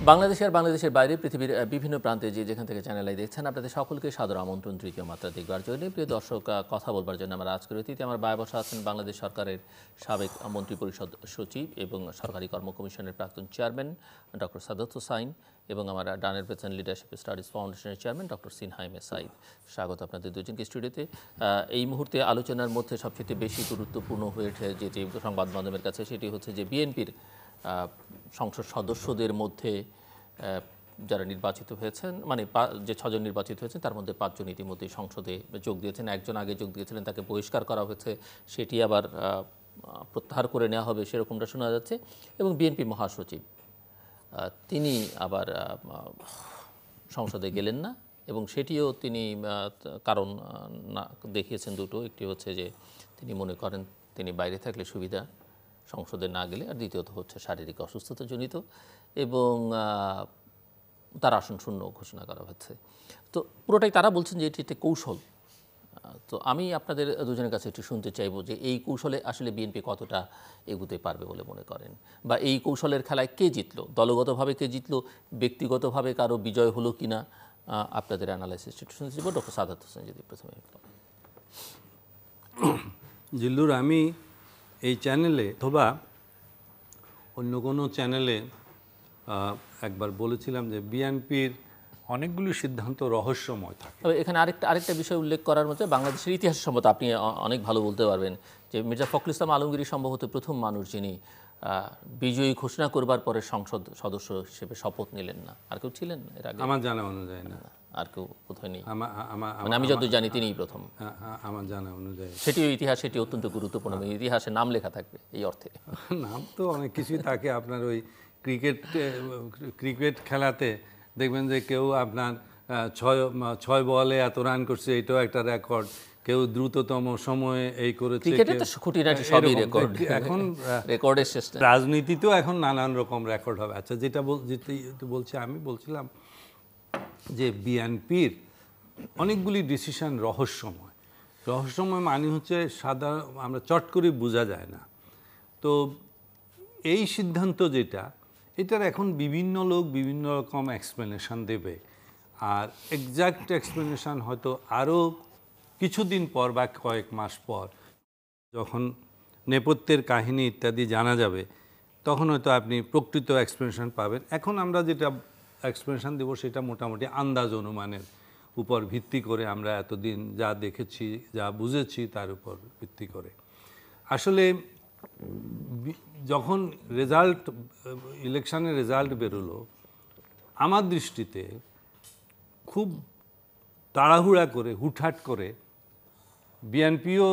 বাংলাদেশে আর বাংলাদেশের বাইরে পৃথিবীর বিভিন্ন প্রান্তে যেখান থেকে চ্যানেল আই দেখছেন আপনাদের সকলকে সাদর আমন্ত্রণ তৃতীয় মাত্রা দেখবার জন্য। প্রিয় দর্শক, কথা বলবার জন্য আমার আজকের অতিথি আমার বায়ে বসা আছেন বাংলাদেশ সরকারের সাবেক মন্ত্রিপরিষদ সচিব এবং সরকারি কর্ম কমিশনের প্রাক্তন চেয়ারম্যান ডক্টর সাদাত হোসাইন এবং আমার ডানের পেছন লিডারশিপ স্টাডিজ ফাউন্ডেশনের চেয়ারম্যান ডক্টর সিনহা সাইদ। স্বাগত আপনাদের দুজনকে স্টুডিওতে। এই মুহূর্তে আলোচনার মধ্যে সবচেয়ে বেশি গুরুত্বপূর্ণ হয়ে ওঠে যে সংবাদ মাধ্যমের কাছে সেটি হচ্ছে যে বিএনপির সংসদ সদস্যদের মধ্যে যারা নির্বাচিত হয়েছেন, মানে যে 6 জন নির্বাচিত হয়েছেন তার মধ্যে 5 জন ইতিমধ্যে সংসদে যোগ দিয়েছেন। একজন আগে যোগ দিয়েছিলেন, তাকে বহিষ্কার করা হয়েছে, সেটি আবার প্রত্যাহার করে নেওয়া হবে সেরকমটা শোনা যাচ্ছে। এবং বিএনপি মহাসচিব তিনি আবার সংসদে গেলেন না এবং সেটিও তিনি কারণ না দেখিয়েছেন দুটো। একটি হচ্ছে যে তিনি মনে করেন তিনি বাইরে থাকলে সুবিধা সংসদে না গেলে, আর দ্বিতীয়ত হচ্ছে শারীরিক অসুস্থতাজনিত এবং তার আসন শূন্য ঘোষণা করা হচ্ছে। তো পুরোটাই তারা বলছেন যে এটি একটি কৌশল। তো আমি আপনাদের দুজনের কাছে একটু শুনতে চাইব যে এই কৌশলে আসলে বিএনপি কতটা এগুতে পারবে বলে মনে করেন, বা এই কৌশলের খেলায় কে জিতলো, দলগতভাবে কে জিতলো, ব্যক্তিগতভাবে কারো বিজয় হলো কিনা, আপনাদের অ্যানালাইসিস একটু শুনতে চাইব। ডক্টর সাদাত হোসেন যদি প্রথমে। জিল্লুর, আমি এই চ্যানেলে অথবা অন্য কোনো চ্যানেলে একবার বলেছিলাম যে বিএনপির অনেকগুলো সিদ্ধান্ত রহস্যময় থাকে। তবে এখানে আরেকটা বিষয় উল্লেখ করার মধ্যে বাংলাদেশের ইতিহাস সম্বন্ধে আপনি অনেক ভালো বলতে পারবেন যে মির্জা ফখরুল ইসলাম আলমগীর সম্ভবত প্রথম মানুষ যিনি বিজয়ী ঘোষণা করবার পরে সংসদ সদস্য হিসেবে শপথ নিলেন না। আর কেউ ছিলেন এর আগে? আমার জানা অনুযায়ী না, আর কেউ কোথায় নেই। মানে আমি যত জানি তিনিই প্রথম, আমার জানা অনুযায়ী। সেটিও ইতিহাস, সেটি অত্যন্ত গুরুত্বপূর্ণ, ইতিহাসে নাম লেখা থাকবে এই অর্থে। নাম তো অনেক কিছুই থাকে। আপনার ওই ক্রিকেট খেলাতে দেখবেন যে কেউ আপনার 6 বলে এত রান করছে, এটাও একটা রেকর্ড। কেউ দ্রুততম সময়ে এই করেছে। এখন রাজনীতিতেও এখন নানান রকম রেকর্ড হবে। আচ্ছা, যেটা বলছি, আমি বলছিলাম যে বিএনপির অনেকগুলি ডিসিশন রহস্যময়। রহস্যময় মানে হচ্ছে আমরা চট করে বোঝা যায় না। তো এই সিদ্ধান্ত যেটা, এটার এখন বিভিন্ন লোক বিভিন্ন রকম এক্সপ্লেনেশন দেবে। আর এক্সাক্ট এক্সপ্লেনেশন হয়তো আরও কিছুদিন পর বা কয়েক মাস পর যখন নেপথ্যের কাহিনী ইত্যাদি জানা যাবে, তখন হয়তো আপনি প্রকৃত এক্সপ্লেনেশন পাবেন। এখন আমরা যেটা এক্সপ্লেনেশন দেব সেটা মোটামুটি আন্দাজ অনুমানের উপর ভিত্তি করে, আমরা এতদিন যা দেখেছি যা বুঝেছি তার উপর ভিত্তি করে। আসলে যখন ইলেকশনের রেজাল্ট বেরোলো, আমার দৃষ্টিতে খুব তাড়াহুড়া করে হুটহাট করে বিএনপিও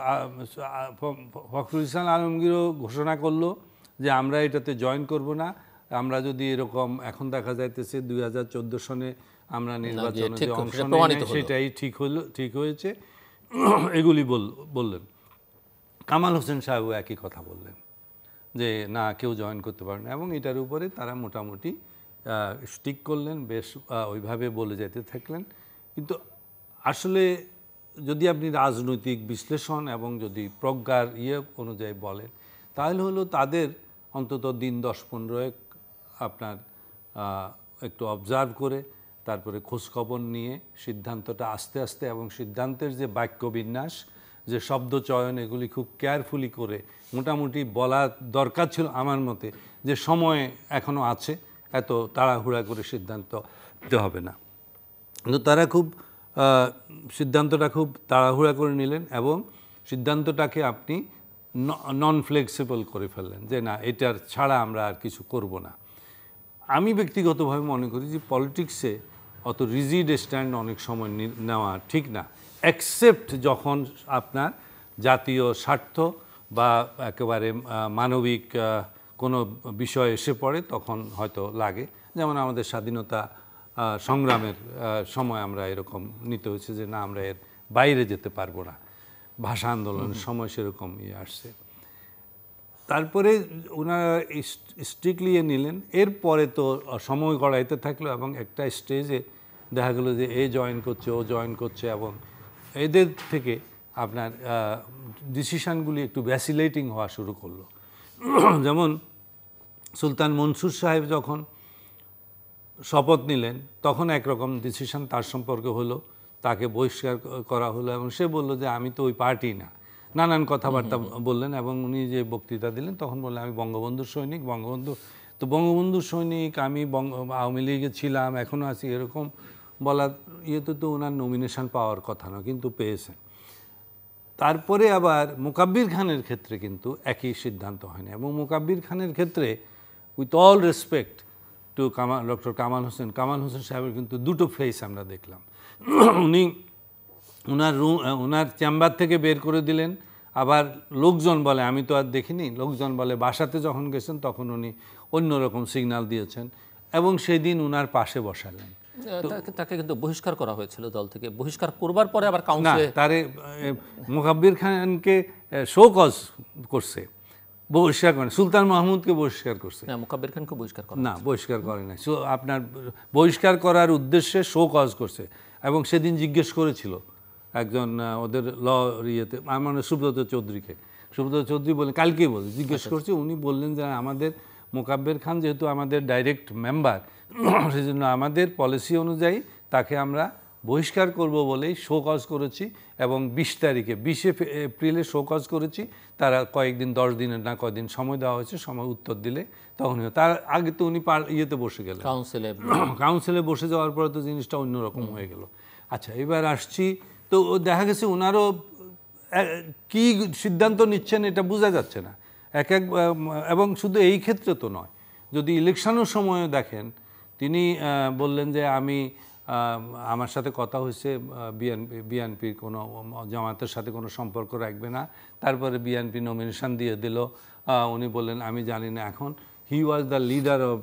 ফখরুল ইসলাম আলমগীরও ঘোষণা করলো যে আমরা এটাতে জয়েন করব না। আমরা যদি এরকম এখন দেখা যাইতেছে 2014 সনে আমরা নির্বাচনে যে অংশ নেই সেটাই ঠিক হয়েছে, এগুলি বললেন। কামাল হোসেন সাহেবও একই কথা বললেন যে না, কেউ জয়েন করতে পারে না, এবং এটার উপরে তারা মোটামুটি স্টিক করলেন, বেশ ওইভাবে বলে যেতে থাকলেন। কিন্তু আসলে যদি আপনি রাজনৈতিক বিশ্লেষণ এবং যদি প্রজ্ঞার অনুযায়ী বলেন, তাহলে হলো তাদের অন্তত দিন 10-15 আপনার একটু অবজার্ভ করে তারপরে খোঁজখবর নিয়ে সিদ্ধান্তটা আস্তে আস্তে, এবং সিদ্ধান্তের যে বাক্যবিন্যাস, যে শব্দ চয়ন, এগুলি খুব কেয়ারফুলি করে মোটামুটি বলা দরকার ছিল আমার মতে, যে সময় এখনও আছে, এত তাড়াহুড়া করে সিদ্ধান্ত দিতে হবে না। কিন্তু তারা সিদ্ধান্তটা খুব তাড়াহুড়া করে নিলেন এবং সিদ্ধান্তটাকে আপনি নন ফ্লেক্সিবল করে ফেললেন যে না, এটার ছাড়া আমরা আর কিছু করব না। আমি ব্যক্তিগতভাবে মনে করি যে পলিটিক্সে অত রিজিড স্ট্যান্ড অনেক সময় নেওয়া ঠিক না, এক্সেপ্ট যখন আপনার জাতীয় স্বার্থ বা একেবারে মানবিক কোনো বিষয় এসে পড়ে, তখন হয়তো লাগে। যেমন আমাদের স্বাধীনতা সংগ্রামের সময় আমরা এরকম নিতে হয়েছে যে না, আমরা এর বাইরে যেতে পারবো না। ভাষা আন্দোলনের সময় সেরকম আসছে। তারপরে ওনারা স্ট্রিক্টলি নিলেন। এরপরে তো সময় গড়াইতে থাকলো এবং একটা স্টেজে দেখা গেলো যে এ জয়েন করছে, ও জয়েন করছে, এবং এদের থেকে আপনার ডিসিশানগুলি একটু ভ্যাসিলেটিং হওয়া শুরু করলো। যেমন সুলতান মনসুর সাহেব যখন শপথ নিলেন তখন একরকম ডিসিশন তার সম্পর্কে হলো, তাকে বহিষ্কার করা হলো এবং সে বলল যে আমি তো ওই পার্টি না, নানান কথাবার্তা বললেন। এবং উনি যে বক্তৃতা দিলেন তখন বললেন আমি বঙ্গবন্ধুর সৈনিক, বঙ্গবন্ধুর সৈনিক, আমি আওয়ামী লীগে ছিলাম, এখনও আছি, এরকম বলার ইয়েতে তো ওনার নমিনেশন পাওয়ার কথা না, কিন্তু পেয়েছেন। তারপরে আবার মোকাব্বির খানের ক্ষেত্রে কিন্তু একই সিদ্ধান্ত হয়নি, এবং মোকাব্বির খানের ক্ষেত্রে with all respect to doctor Kamal Hossain সাহেবের কিন্তু দুটো ফেস আমরা দেখলাম। উনি ওনার চেম্বার থেকে বের করে দিলেন, আবার লোকজন বলে, আমি তো আর দেখিনি, লোকজন বলে বাসাতে যখন গেছেন তখন উনি অন্যরকম সিগন্যাল দিয়েছেন এবং সেই দিন উনার পাশে বসালেন। তাকে কিন্তু বহিষ্কার করা হয়েছিল দল থেকে, বহিষ্কার করবার পরে আবার কাউন্সিলে তারে মোকাব্বির খানকে শো কজ করছে, বহিষ্কার করে, সুলতান মাহমুদকে বহিষ্কার করছে, মোকাব্বির খানকে বহিষ্কার করে না, বহিষ্কার করে না, আপনার বহিষ্কার করার উদ্দেশ্যে শো কজ করছে। এবং সেদিন জিজ্ঞেস করেছিল একজন ওদের ল ইয়েতে, আমার সুব্রত চৌধুরী বলেন, কালকেই বলে জিজ্ঞেস করছে, উনি বললেন যে আমাদের মোকাব্বির খান যেহেতু আমাদের ডাইরেক্ট মেম্বার, সেই জন্য আমাদের পলিসি অনুযায়ী তাকে আমরা বহিষ্কার করব বলেই শো কজ করেছি, এবং 20 তারিখে 20 এপ্রিলে শো কজ করেছি। তারা কয়েকদিন 10 দিনের না কয়েকদিন সময় দেওয়া হয়েছে, সময় উত্তর দিলে তখন, তার আগে তো উনি ইয়েতে বসে গেলেন, কাউন্সিলে বসে যাওয়ার পরে তো জিনিসটা অন্যরকম হয়ে গেল। আচ্ছা, এবার আসছি, তো দেখা গেছে ওনারও কি সিদ্ধান্ত নিচ্ছেন এটা বোঝা যাচ্ছে না এবং শুধু এই ক্ষেত্রে তো নয়, যদি ইলেকশনের সময়ও দেখেন, তিনি বললেন যে আমার সাথে কথা হয়েছে, বিএনপির কোনো জামাতের সাথে কোনো সম্পর্ক রাখবে না। তারপরে বিএনপি নমিনেশন দিয়ে দিল, উনি বললেন আমি জানি না। এখন he was the leader of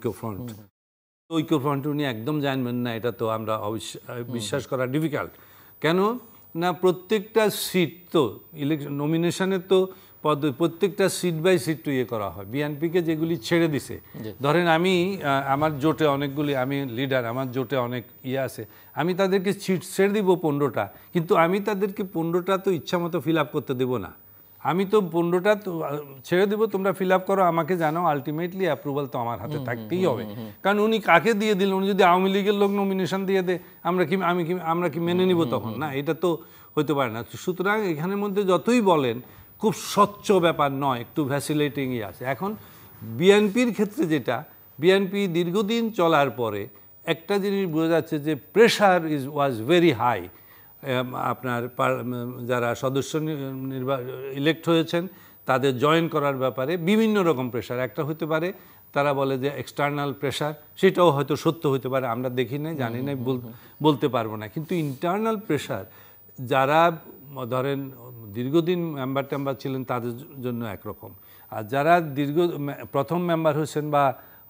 Oikya front, উনি একদম জানবেন না, এটা তো আমরা বিশ্বাস করা ডিফিকাল্ট। কেন না, প্রত্যেকটা সিট তো ইলেকশন নমিনেশনের তো প্রত্যেকটা সিট বাই সিট ইয়ে করা হয়। বিএনপিকে যেগুলি ছেড়ে দিছে, ধরেন আমার জোটে অনেকগুলি, আমি লিডার, আমার জোটে অনেক ইয়ে আছে, আমি তাদেরকে সিট ছেড়ে দিব 15টা, কিন্তু আমি তাদেরকে 15টা তো ইচ্ছা মতো ফিল আপ করতে দেবো না। আমি তো 15টা ছেড়ে দেবো, তোমরা ফিল আপ করো, আমাকে জানাও, আলটিমেটলি অ্যাপ্রুভাল তো আমার হাতে থাকতেই হবে। কারণ উনি কাকে দিয়ে দিলেন, উনি যদি আওয়ামী লীগের লোক নমিনেশন দিয়ে দেয়, আমরা কি মেনে নিব তখন? না, এটা তো হতে পারে না। সুতরাং এখানের মধ্যে যতই বলেন খুব স্বচ্ছ ব্যাপার নয়, একটু ভ্যাসিলেটিংই আছে। এখন বিএনপির ক্ষেত্রে যেটা, বিএনপি দীর্ঘদিন চলার পরে একটা জিনিস বোঝা যাচ্ছে যে প্রেশার ওয়াজ ভেরি হাই। আপনার যারা সদস্য ইলেক্ট হয়েছেন তাদের জয়েন করার ব্যাপারে বিভিন্ন রকম প্রেশার। একটা হতে পারে তারা বলে যে এক্সটার্নাল প্রেশার, সেটাও হয়তো সত্য হতে পারে, আমরা দেখি নাই, জানি নাই, বলতে পারবো না। কিন্তু ইন্টারনাল প্রেশার, যারা ধরেন দীর্ঘদিন মেম্বার ছিলেন তাদের জন্য একরকম, আর যারা প্রথম মেম্বার হয়েছেন বা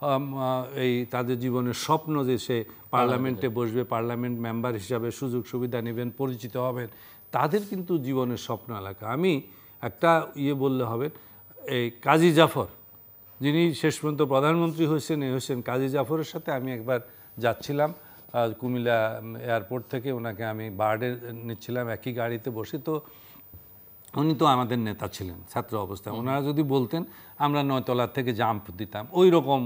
তাদের জীবনের স্বপ্ন যে সে পার্লামেন্টে বসবে, পার্লামেন্ট মেম্বার হিসাবে সুযোগ সুবিধা নেবেন, পরিচিত হবেন, তাদের কিন্তু জীবনের স্বপ্ন এলাকা। আমি একটা বললে হবে, এই কাজী জাফর, যিনি শেষ পর্যন্ত প্রধানমন্ত্রী হয়েছেন কাজী জাফরের সাথে আমি একবার যাচ্ছিলাম কুমিল্লা এয়ারপোর্ট থেকে, ওনাকে আমি বার্ডে নিচ্ছিলাম একই গাড়িতে বসে। তো উনি তো আমাদের নেতা ছিলেন ছাত্র অবস্থায়, ওনারা যদি বলতেন আমরা 9 তলার থেকে জাম্প দিতাম, ওই রকম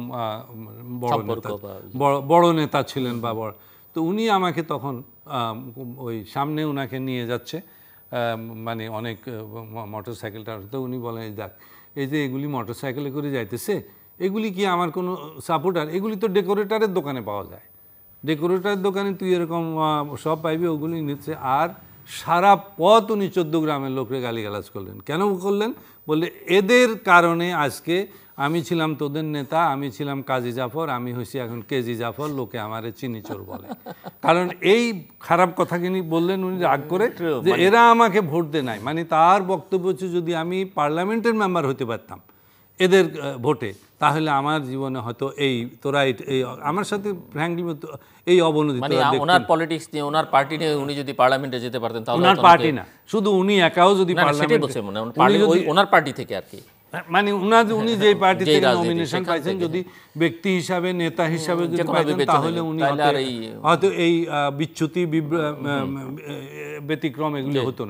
বড় নেতা ছিলেন বা বড়। তো উনি আমাকে তখন ওই সামনে ওনাকে নিয়ে যাচ্ছে, মানে অনেক মোটরসাইকেলটা, তো উনি বলেন দেখ, এই যে এগুলি মোটরসাইকেলে করে যাইতেছে, এগুলি কি আমার কোনো সাপোর্টার? এগুলি তো ডেকোরেটারের দোকানে পাওয়া যায়, ডেকোরেটারের দোকানে তুই এরকম সব পাইবি, ওগুলি নিচ্ছে। আর সারা পথ উনি 14 গ্রামের লোকরে গালিগালাজ করলেন। কেন করলেন? বললে এদের কারণে আজকে আমি ছিলাম তোদের নেতা, আমি ছিলাম কাজী জাফর, আমি হয়েছি এখন কেজি জাফর, লোকে আমারে চিনি চোর বলে। কারণ এই খারাপ কথা কিনি বললেন উনি রাগ করে, যে এরা আমাকে ভোট দেয় নাই। মানে তার বক্তব্য হচ্ছে যদি আমি পার্লামেন্টের মেম্বার হতে পারতাম এদের ভোটে, তাহলে আমার জীবনে হয়তো তোরা আমার সাথে ফ্র্যাঙ্কলি এই অবনতি, মানে ওনার পলিটিক্স নিয়ে, ওনার পার্টি নিয়ে উনি যদি পার্লামেন্টে যেতে পারতেন, তাহলে ওনার পার্টি না, শুধু উনি একাও যদি ওনার পার্টি থেকে আর কি, মানে উনি যে পার্টি থেকে নমিনেশন পাইছেন, যদি ব্যক্তি হিসাবে, নেতা হিসাবে যদি পাইতেন, তাহলে উনি হয়তো এই বিচ্যুতি ব্যতিক্রম এগুলো হতো না।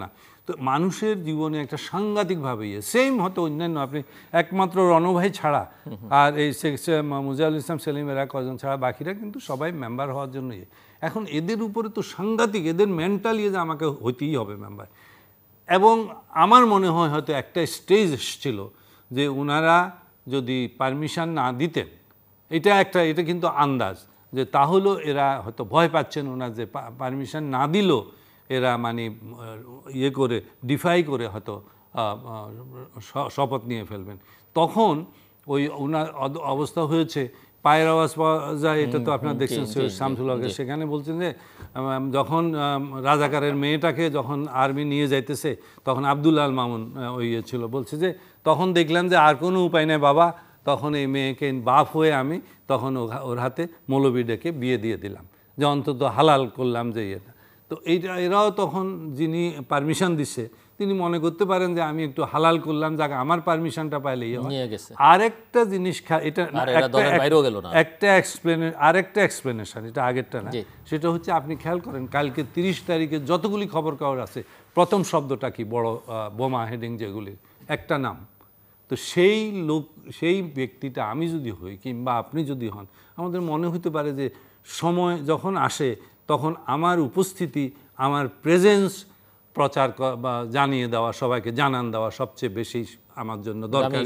তো মানুষের জীবনে একটা সাংঘাতিকভাবে সেম হয়তো অন্যান্য আপনি একমাত্র রণভাই ছাড়া আর এই মুজাহিদুল ইসলাম সেলিমেরা কজন ছাড়া বাকিরা কিন্তু সবাই মেম্বার হওয়ার জন্য এখন এদের উপরে তো সাংঘাতিক, এদের মেন্টালি যে আমাকে হইতেই হবে মেম্বার। এবং আমার মনে হয় হয়তো একটা স্টেজ এসেছিল যে ওনারা যদি পারমিশন না দিতেন, এটা কিন্তু আন্দাজ যে তাহলে এরা হয়তো ভয় পাচ্ছেন ওনার যে পারমিশন না দিল এরা মানে করে ডিফাই করে হয়তো শপথ নিয়ে ফেলবেন। তখন ওই ওনার অবস্থা হয়েছে পায়ের আওয়াজ পাওয়া যায়, এটা তো আপনারা দেখছেন শামসুল হকের, সেখানে বলছেন যে যখন রাজাকারের মেয়েটাকে যখন আর্মি নিয়ে যাইতেছে তখন আব্দুল্লাহ আল মামুন ওই ছিল, বলছে যে তখন দেখলাম যে আর কোনো উপায় নেই বাবা, তখন এই মেয়েকে বাপ হয়ে আমি তখন ওর হাতে মৌলবি ডেকে বিয়ে দিয়ে দিলাম, যে অন্তত হালাল করলাম যে এটা। তো এরাও তখন যিনি পারমিশন দিচ্ছে তিনি মনে করতে পারেন যে আমি একটু হালাল করলাম, যাকে আমার পারমিশনটা পাইলে আরেকটা জিনিস, এটা আরেকটা এক্সপ্লেনেশন, এটা আগেরটা না, সেটা হচ্ছে আপনি খেয়াল করেন কালকে 30 তারিখে যতগুলি খবর কাগজ আছে প্রথম শব্দটা কি, বড় বোমা হেডিং যেগুলি, একটা নাম। তো সেই ব্যক্তিটা আমি যদি হই কিংবা আপনি যদি হন, আমাদের মনে হতে পারে যে সময় যখন আসে তখন আমার উপস্থিতি, আমার প্রেজেন্স প্রচার বা জানিয়ে দেওয়া, সবাইকে জানান দেওয়া সবচেয়ে বেশি আমার জন্য দরকারি।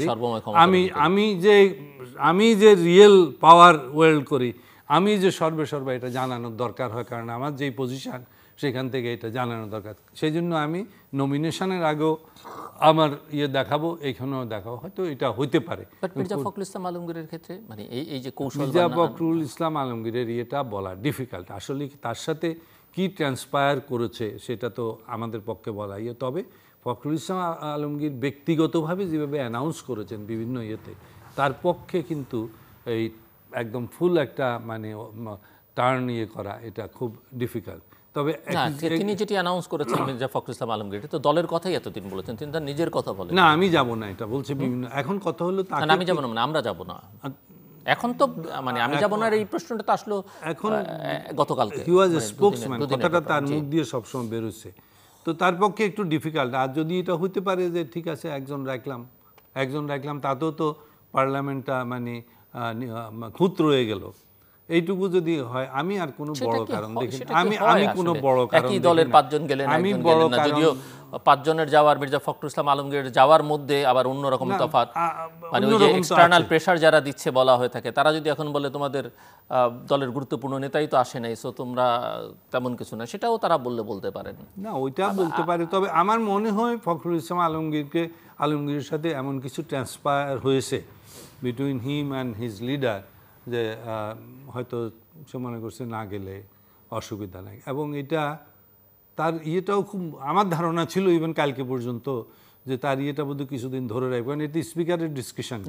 আমি যে রিয়েল পাওয়ার ওয়েল্ড করি, আমি যে সর্বে এটা জানানোর দরকার হয়, কারণ আমার যেই পজিশন সেখান থেকে এটা জানানো দরকার। সেই জন্য আমি নমিনেশনের আগেও আমার দেখাবো, এইখানেও দেখাবো, হয়তো এটা হইতে পারে। মির্জা ফখরুল ইসলাম আলমগীরের ক্ষেত্রে মানে এই যে কৌশল, মির্জা ফখরুল ইসলাম আলমগীরের এটা বলা ডিফিকাল্ট। আসলে তার সাথে কি ট্রান্সপায়ার করেছে সেটা তো আমাদের পক্ষে বলা তবে ফখরুল ইসলাম আলমগীর ব্যক্তিগতভাবে যেভাবে অ্যানাউন্স করেছেন বিভিন্ন তার পক্ষে কিন্তু এই একদম ফুল একটা মানে টার্ন করা এটা খুব ডিফিকাল্ট। তবে তিনি যেটি অ্যানাউন্স করেছেন মির্জা ফখরুল ইসলাম আলমগীর, তো দলের কথাই এতদিন বলেছেন, তিনি তার নিজের কথা বলেন না আমি যাব না, এটা বলছে বিভিন্ন। এখন কথা হলো আমি যাব না, মানে আমরা যাব না এখন তো, মানে আমি যাব না এই প্রশ্নটা তো আসলো এখন গতকালকে। হি ওয়াজ এ স্পোকসম্যান, কথাটা তার মুখ দিয়ে সবসময় বেরোচ্ছে, তো তার পক্ষে একটু ডিফিকাল্ট। আর যদি এটা হইতে পারে যে ঠিক আছে একজন রাখলাম, তাতেও তো পার্লামেন্টটা মানে খুঁত রয়ে গেল, এইটুকু যদি হয়, আমি আর কোনো বড় কারণ দেখি আমি কোনো বড় কারণ, একই দলের 5 জন গেলেন, আমি বড় কারণ, যদিও 5 জনের যাওয়ার মির্জা ফখরুল ইসলাম আলমগীরের যাওয়ার মধ্যে আবার অন্যরকম তফাৎ, মানে ওই যে এক্সটার্নাল প্রেসার যারা দিচ্ছে বলা হয়ে থাকে, তারা যদি এখন বলে তোমাদের দলের গুরুত্বপূর্ণ নেতাই তো আসে নাই, সো তোমরা তেমন কিছু না, সেটাও তারা বলতে পারেন না, ওইটা বলতে পারে। তবে আমার মনে হয় ফখরুল ইসলাম আলমগীরের সাথে এমন কিছু ট্রান্সপায়ার হয়েছে between him and his leader, যে হয়তো সে মনে করছে না গেলে অসুবিধা নেই। এবং এটা তার ইয়েটাও খুব, আমার ধারণা ছিল ইভেন কালকে পর্যন্ত, যে তার ইয়েটা বোধহয় কিছুদিন ধরে রাখবেন। এটি স্পিকারের ডিসকাশন,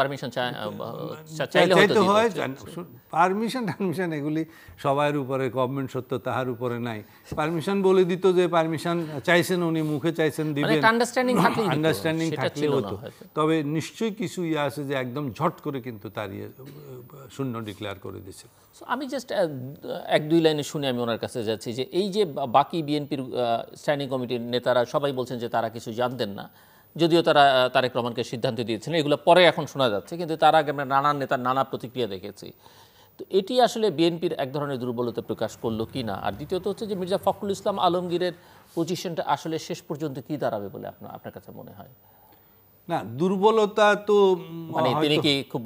চাইতে হয়, পারমিশন এগুলি সবার উপরে, গভর্নমেন্ট সত্য তাহার উপরে নাই। পারমিশন বলে দিত যে পারমিশন চাইছেন উনি, মুখে চাইছেন দিবেন, আন্ডারস্ট্যান্ডিং থাকলে হতো। তবে নিশ্চয়ই কিছু আছে যে একদম ঝট করে কিন্তু তার শূন্য ডিক্লেয়ার করে দিয়েছে। আমি জাস্ট 1-2 লাইনে শুনে আমি ওনার কাছে যাচ্ছি যে এই যে বাকি বিএনপির স্ট্যান্ডিং কমিটির নেতারা সবাই বলছেন যে তারা কিছু জানতেন না, যদিও তারা তারেক রহমানকে সিদ্ধান্ত দিয়েছেন, এগুলো পরে এখন শোনা যাচ্ছে, কিন্তু তার আগে আমরা নানান নেতার নানা প্রতিক্রিয়া দেখেছি। তো এটি আসলে বিএনপির এক ধরনের দুর্বলতা প্রকাশ করলো কি না? আর দ্বিতীয়ত হচ্ছে যে মির্জা ফখরুল ইসলাম আলমগীরের পজিশনটা আসলে শেষ পর্যন্ত কি দাঁড়াবে বলে আপনার কাছে মনে হয়? না, দুর্বলতা তো মানে তিনি কি খুব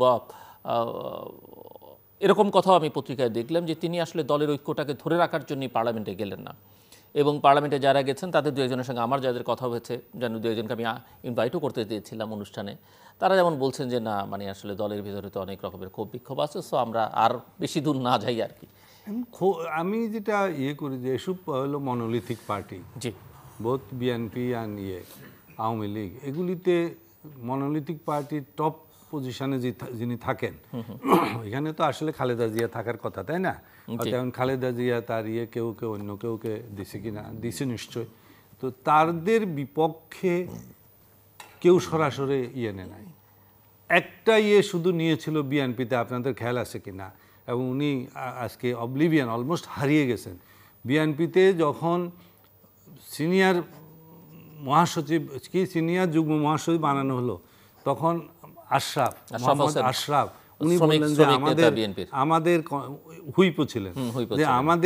এরকম কথাও আমি পত্রিকায় দেখলাম যে তিনি আসলে দলের ঐক্যটাকে ধরে রাখার জন্যই পার্লামেন্টে গেলেন না, এবং পার্লামেন্টে যারা গেছেন তাদের 2-1 সঙ্গে আমার যাদের কথা হয়েছে, যেন 2-1 আমি ইনভাইটও করতে চেয়েছিলাম অনুষ্ঠানে, তারা যেমন বলছেন যে না, মানে আসলে দলের ভিতরে তো অনেক রকমের ক্ষোভ বিক্ষোভ আছে, সো আমরা আর বেশি দূর না যাই আর কি। আমি যেটা করি যে এসব হলো মনোলিথিক পার্টি, জি, বোথ বিএনপি অ্যান্ড আওয়ামী লীগ, এগুলিতে মনোলিথিক পার্টির টপ পজিশনে যিনি থাকেন, এখানে তো আসলে খালেদা জিয়া থাকার কথা, তাই না? এখন খালেদা জিয়া তার কেউ অন্য কেউকে দিছে কিনা, দিছে নিশ্চয়। তো তাদের বিপক্ষে কেউ সরাসরি নেয় নাই। একটা শুধু নিয়েছিল বিএনপিতে, আপনাদের খেয়াল আছে কিনা, এবং উনি আজকে অবলিভিয়ান, অলমোস্ট হারিয়ে গেছেন। বিএনপিতে যখন সিনিয়র মহাসচিব কি সিনিয়র যুগ্ম মহাসচিব বানানো হলো, তখন মোহাম্মদ আশরাফ উনি বললেন যে আমাদের হুইপও ছিলেন যে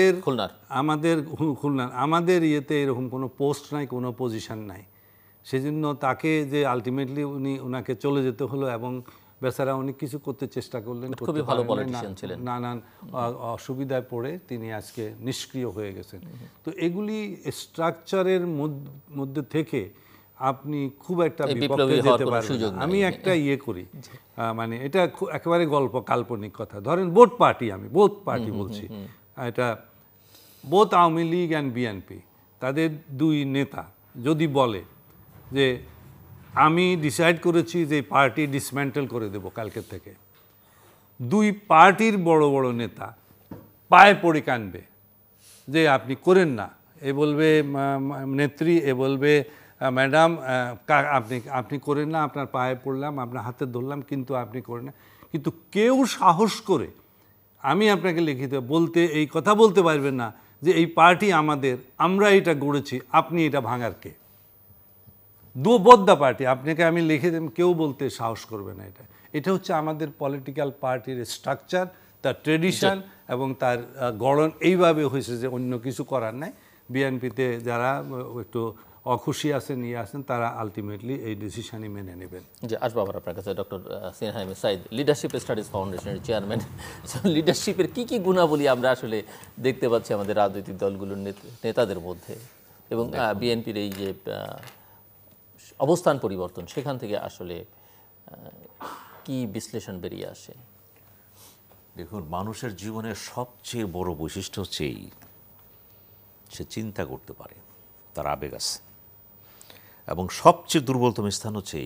আমাদের ইয়েতে এরকম কোনো পোস্ট নাই, কোনো পজিশন নাই, সেজন্য তাকে যে আলটিমেটলি ওনাকে চলে যেতে হলো এবং বেচারা অনেক কিছু করতে চেষ্টা করলেন, নানান অসুবিধায় পড়ে তিনি আজকে নিষ্ক্রিয় হয়ে গেছেন। তো এগুলি স্ট্রাকচারের মধ্যে থেকে আপনি খুব একটা বিপক্ষে যেতে পারবেন। আমি একটা ইয়ে করি, মানে এটা একেবারে গল্প কাল্পনিক কথা, ধরেন বোথ পার্টি বলছি, এটা বোথ আওয়ামী লীগ অ্যান্ড বিএনপি, তাদের দুই নেতা যদি বলে যে আমি ডিসাইড করেছি যে পার্টি ডিসমেন্টেল করে দেব কালকের থেকে, দুই পার্টির বড় বড় নেতা পায়ে পড়ে কানবে যে আপনি করেন না, এ বলবে নেত্রী, এ বলবে ম্যাডাম আপনি করেন না, আপনার পায়ে পড়লাম, আপনার হাতে ধরলাম, কিন্তু আপনি করেন না। কিন্তু কেউ সাহস করে আমি আপনাকে লিখিত বলতে এই কথা বলতে পারবেন না যে এই পার্টি আমাদের, আমরা এটা গড়েছি, আপনি এটা ভাঙার কে? বোদ্ধা পার্টি, আপনাকে আমি লিখে দেব, কেউ বলতে সাহস করবে না। এটা হচ্ছে আমাদের পলিটিক্যাল পার্টির স্ট্রাকচার, তার ট্রেডিশন এবং তার গড়ন এইভাবে হয়েছে যে অন্য কিছু করার নাই। বিএনপিতে যারা একটু অখুশি আছেন তারা আলটিমেটলি এই ডিসিশনই মেনে নেবেন। যে আসবো আবার আপনার কাছে doctor Sinha Sayeed, leadership studies ফাউন্ডেশনের চেয়ারম্যান। লিডারশিপের কি কি গুণাবলী আমরা আসলে দেখতে পাচ্ছি আমাদের রাজনৈতিক দলগুলোর নেতাদের মধ্যে, এবং বিএনপির এই যে অবস্থান পরিবর্তন, সেখান থেকে আসলে কি বিশ্লেষণ বেরিয়ে আসে? দেখুন, মানুষের জীবনের সবচেয়ে বড় বৈশিষ্ট্য হচ্ছে সে চিন্তা করতে পারে, তার আবেগ আছে, এবং সবচেয়ে দুর্বলতম স্থান হচ্ছে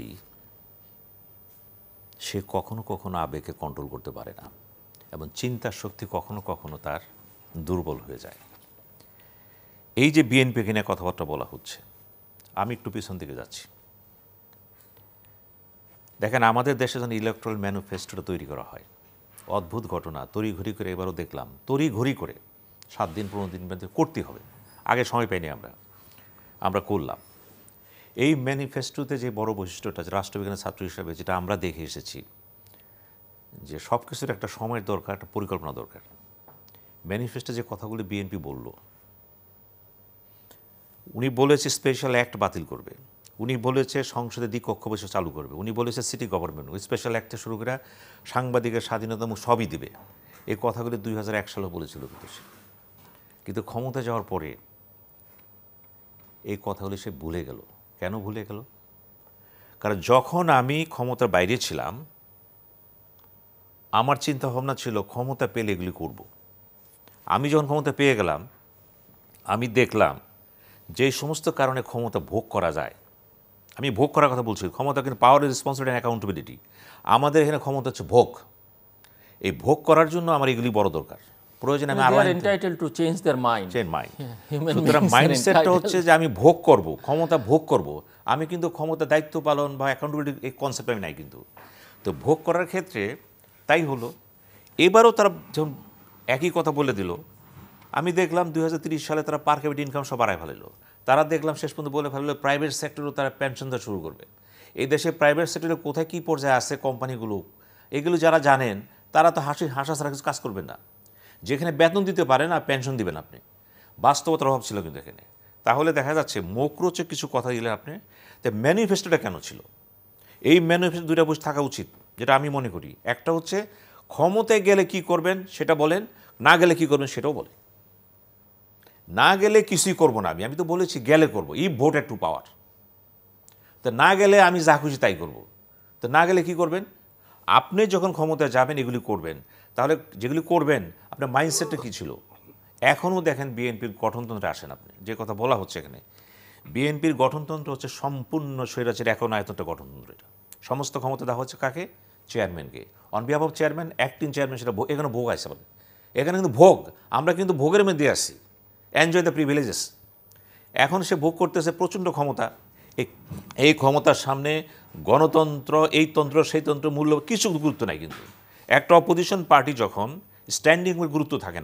সে কখনো কখনো আবেগকে কন্ট্রোল করতে পারে না, এবং চিন্তার শক্তি কখনো কখনো তার দুর্বল হয়ে যায়। এই যে বিএনপিকে নিয়ে কথাবার্তা বলা হচ্ছে, আমি একটু পিছন দিকে যাচ্ছি। দেখেন, আমাদের দেশে যখন ইলেকট্রাল ম্যানিফেস্টোটা তৈরি করা হয়, অদ্ভুত ঘটনা, তড়িঘড়ি করে, এবারও দেখলাম তড়িঘড়ি করে 7 দিন 15 দিন করতে হবে, আগে সময় পাইনি আমরা করলাম। এই ম্যানিফেস্টোতে যে বড় বৈশিষ্ট্যটা, রাষ্ট্রবিজ্ঞানের ছাত্র হিসাবে যেটা আমরা দেখে এসেছি, যে সব কিছুর একটা সময়ের দরকার, একটা পরিকল্পনা দরকার। ম্যানিফেস্টো যে কথাগুলি বিএনপি বলল, উনি বলেছে স্পেশাল অ্যাক্ট বাতিল করবে, উনি বলেছে সংসদে দ্বিকক্ষ বৈঠক চালু করবে, উনি বলেছে সিটি গভর্নমেন্ট ওই স্পেশাল অ্যাক্টে শুরু করে সাংবাদিকের স্বাধীনতা সবই দিবে। এই কথাগুলি 2001 সালে বলেছিল, কিন্তু ক্ষমতা যাওয়ার পরে এই কথাগুলি সে ভুলে গেল। কেন ভুলে গেল? কারণ যখন আমি ক্ষমতার বাইরে ছিলাম, আমার চিন্তা ভাবনা ছিল ক্ষমতা পেলে এগুলি করব। আমি যখন ক্ষমতা পেয়ে গেলাম, আমি দেখলাম যে সমস্ত কারণে ক্ষমতা ভোগ করা যায়, আমি ভোগ করার কথা বলছি, ক্ষমতা কিন্তু পাওয়ার, রেসপন্সিবিলিটি অ্যান্ড অ্যাকাউন্টেবিলিটি। আমাদের এখানে ক্ষমতা হচ্ছে ভোগ। এই ভোগ করার জন্য আমার এগুলি বড় দরকার, প্রয়োজন। আমি সুতরাং মাইন্ডসেটটা হচ্ছে যে আমি ভোগ করব, ক্ষমতা ভোগ করব। আমি কিন্তু ক্ষমতা দায়িত্ব পালন বা অ্যাকাউন্টেবিলিটি এই কনসেপ্ট আমি নাই কিন্তু। তো ভোগ করার ক্ষেত্রে তাই হলো। এবারও তারা যখন একই কথা বলে দিল, আমি দেখলাম 2030 সালে তারা পার ক্যাপিটা ইনকাম সব বাড়ায় ফেললো। তারা দেখলাম শেষ পর্যন্ত বলে ফেললো প্রাইভেট সেক্টরেও তারা পেনশন দেওয়া শুরু করবে। এই দেশে প্রাইভেট সেক্টরে কোথায় কী পর্যায়ে আছে কোম্পানিগুলো, এগুলো যারা জানেন তারা তো হাসা ছাড়া কিছু কাজ করবেন না। যেখানে বেতন দিতে পারে না, পেনশন দিবেন আপনি। বাস্তবতার অভাব ছিল কিন্তু এখানে। তাহলে দেখা যাচ্ছে মুখরোচক কিছু কথা দিলেন আপনি। তো ম্যানিফেস্টোটা কেন ছিল? এই ম্যানিফেস্টো দুইটা বসে থাকা উচিত, যেটা আমি মনে করি। একটা হচ্ছে ক্ষমতায় গেলে কি করবেন সেটা বলেন, না গেলে কি করবেন সেটাও বলেন। না গেলে কিছুই করবো না, আমি তো বলেছি গেলে করবো, ই ভোটেড টু পাওয়ার। তো না গেলে আমি যা খুশি তাই করব। তো না গেলে কি করবেন? আপনি যখন ক্ষমতায় যাবেন এগুলি করবেন। তাহলে যেগুলি করবেন আপনার মাইন্ডসেটটা কী ছিল? এখনও দেখেন বিএনপির গঠনতন্ত্রে আসেন আপনি, যে কথা বলা হচ্ছে এখানে, বিএনপির গঠনতন্ত্র হচ্ছে সম্পূর্ণ স্বৈরাচার একনায়তন্ত্র গঠনতন্ত্র। এটা সমস্ত ক্ষমতা দেওয়া হচ্ছে কাকে? চেয়ারম্যানকে। On behalf of chairman, acting chairman, সেটা এখানে ভোগ আছে। এখানে কিন্তু ভোগ, আমরা কিন্তু ভোগের মধ্যে আসি, এনজয় দ্য প্রিভিলেজেস। এখন সে ভোগ করতেছে প্রচণ্ড ক্ষমতা। এই ক্ষমতার সামনে গণতন্ত্র, এই তন্ত্র সেই তন্ত্র মূল্য কিছু গুরুত্ব নাই। কিন্তু একটা অপোজিশন পার্টি যখন স্ট্যান্ডিং গুরুত্ব থাকে না,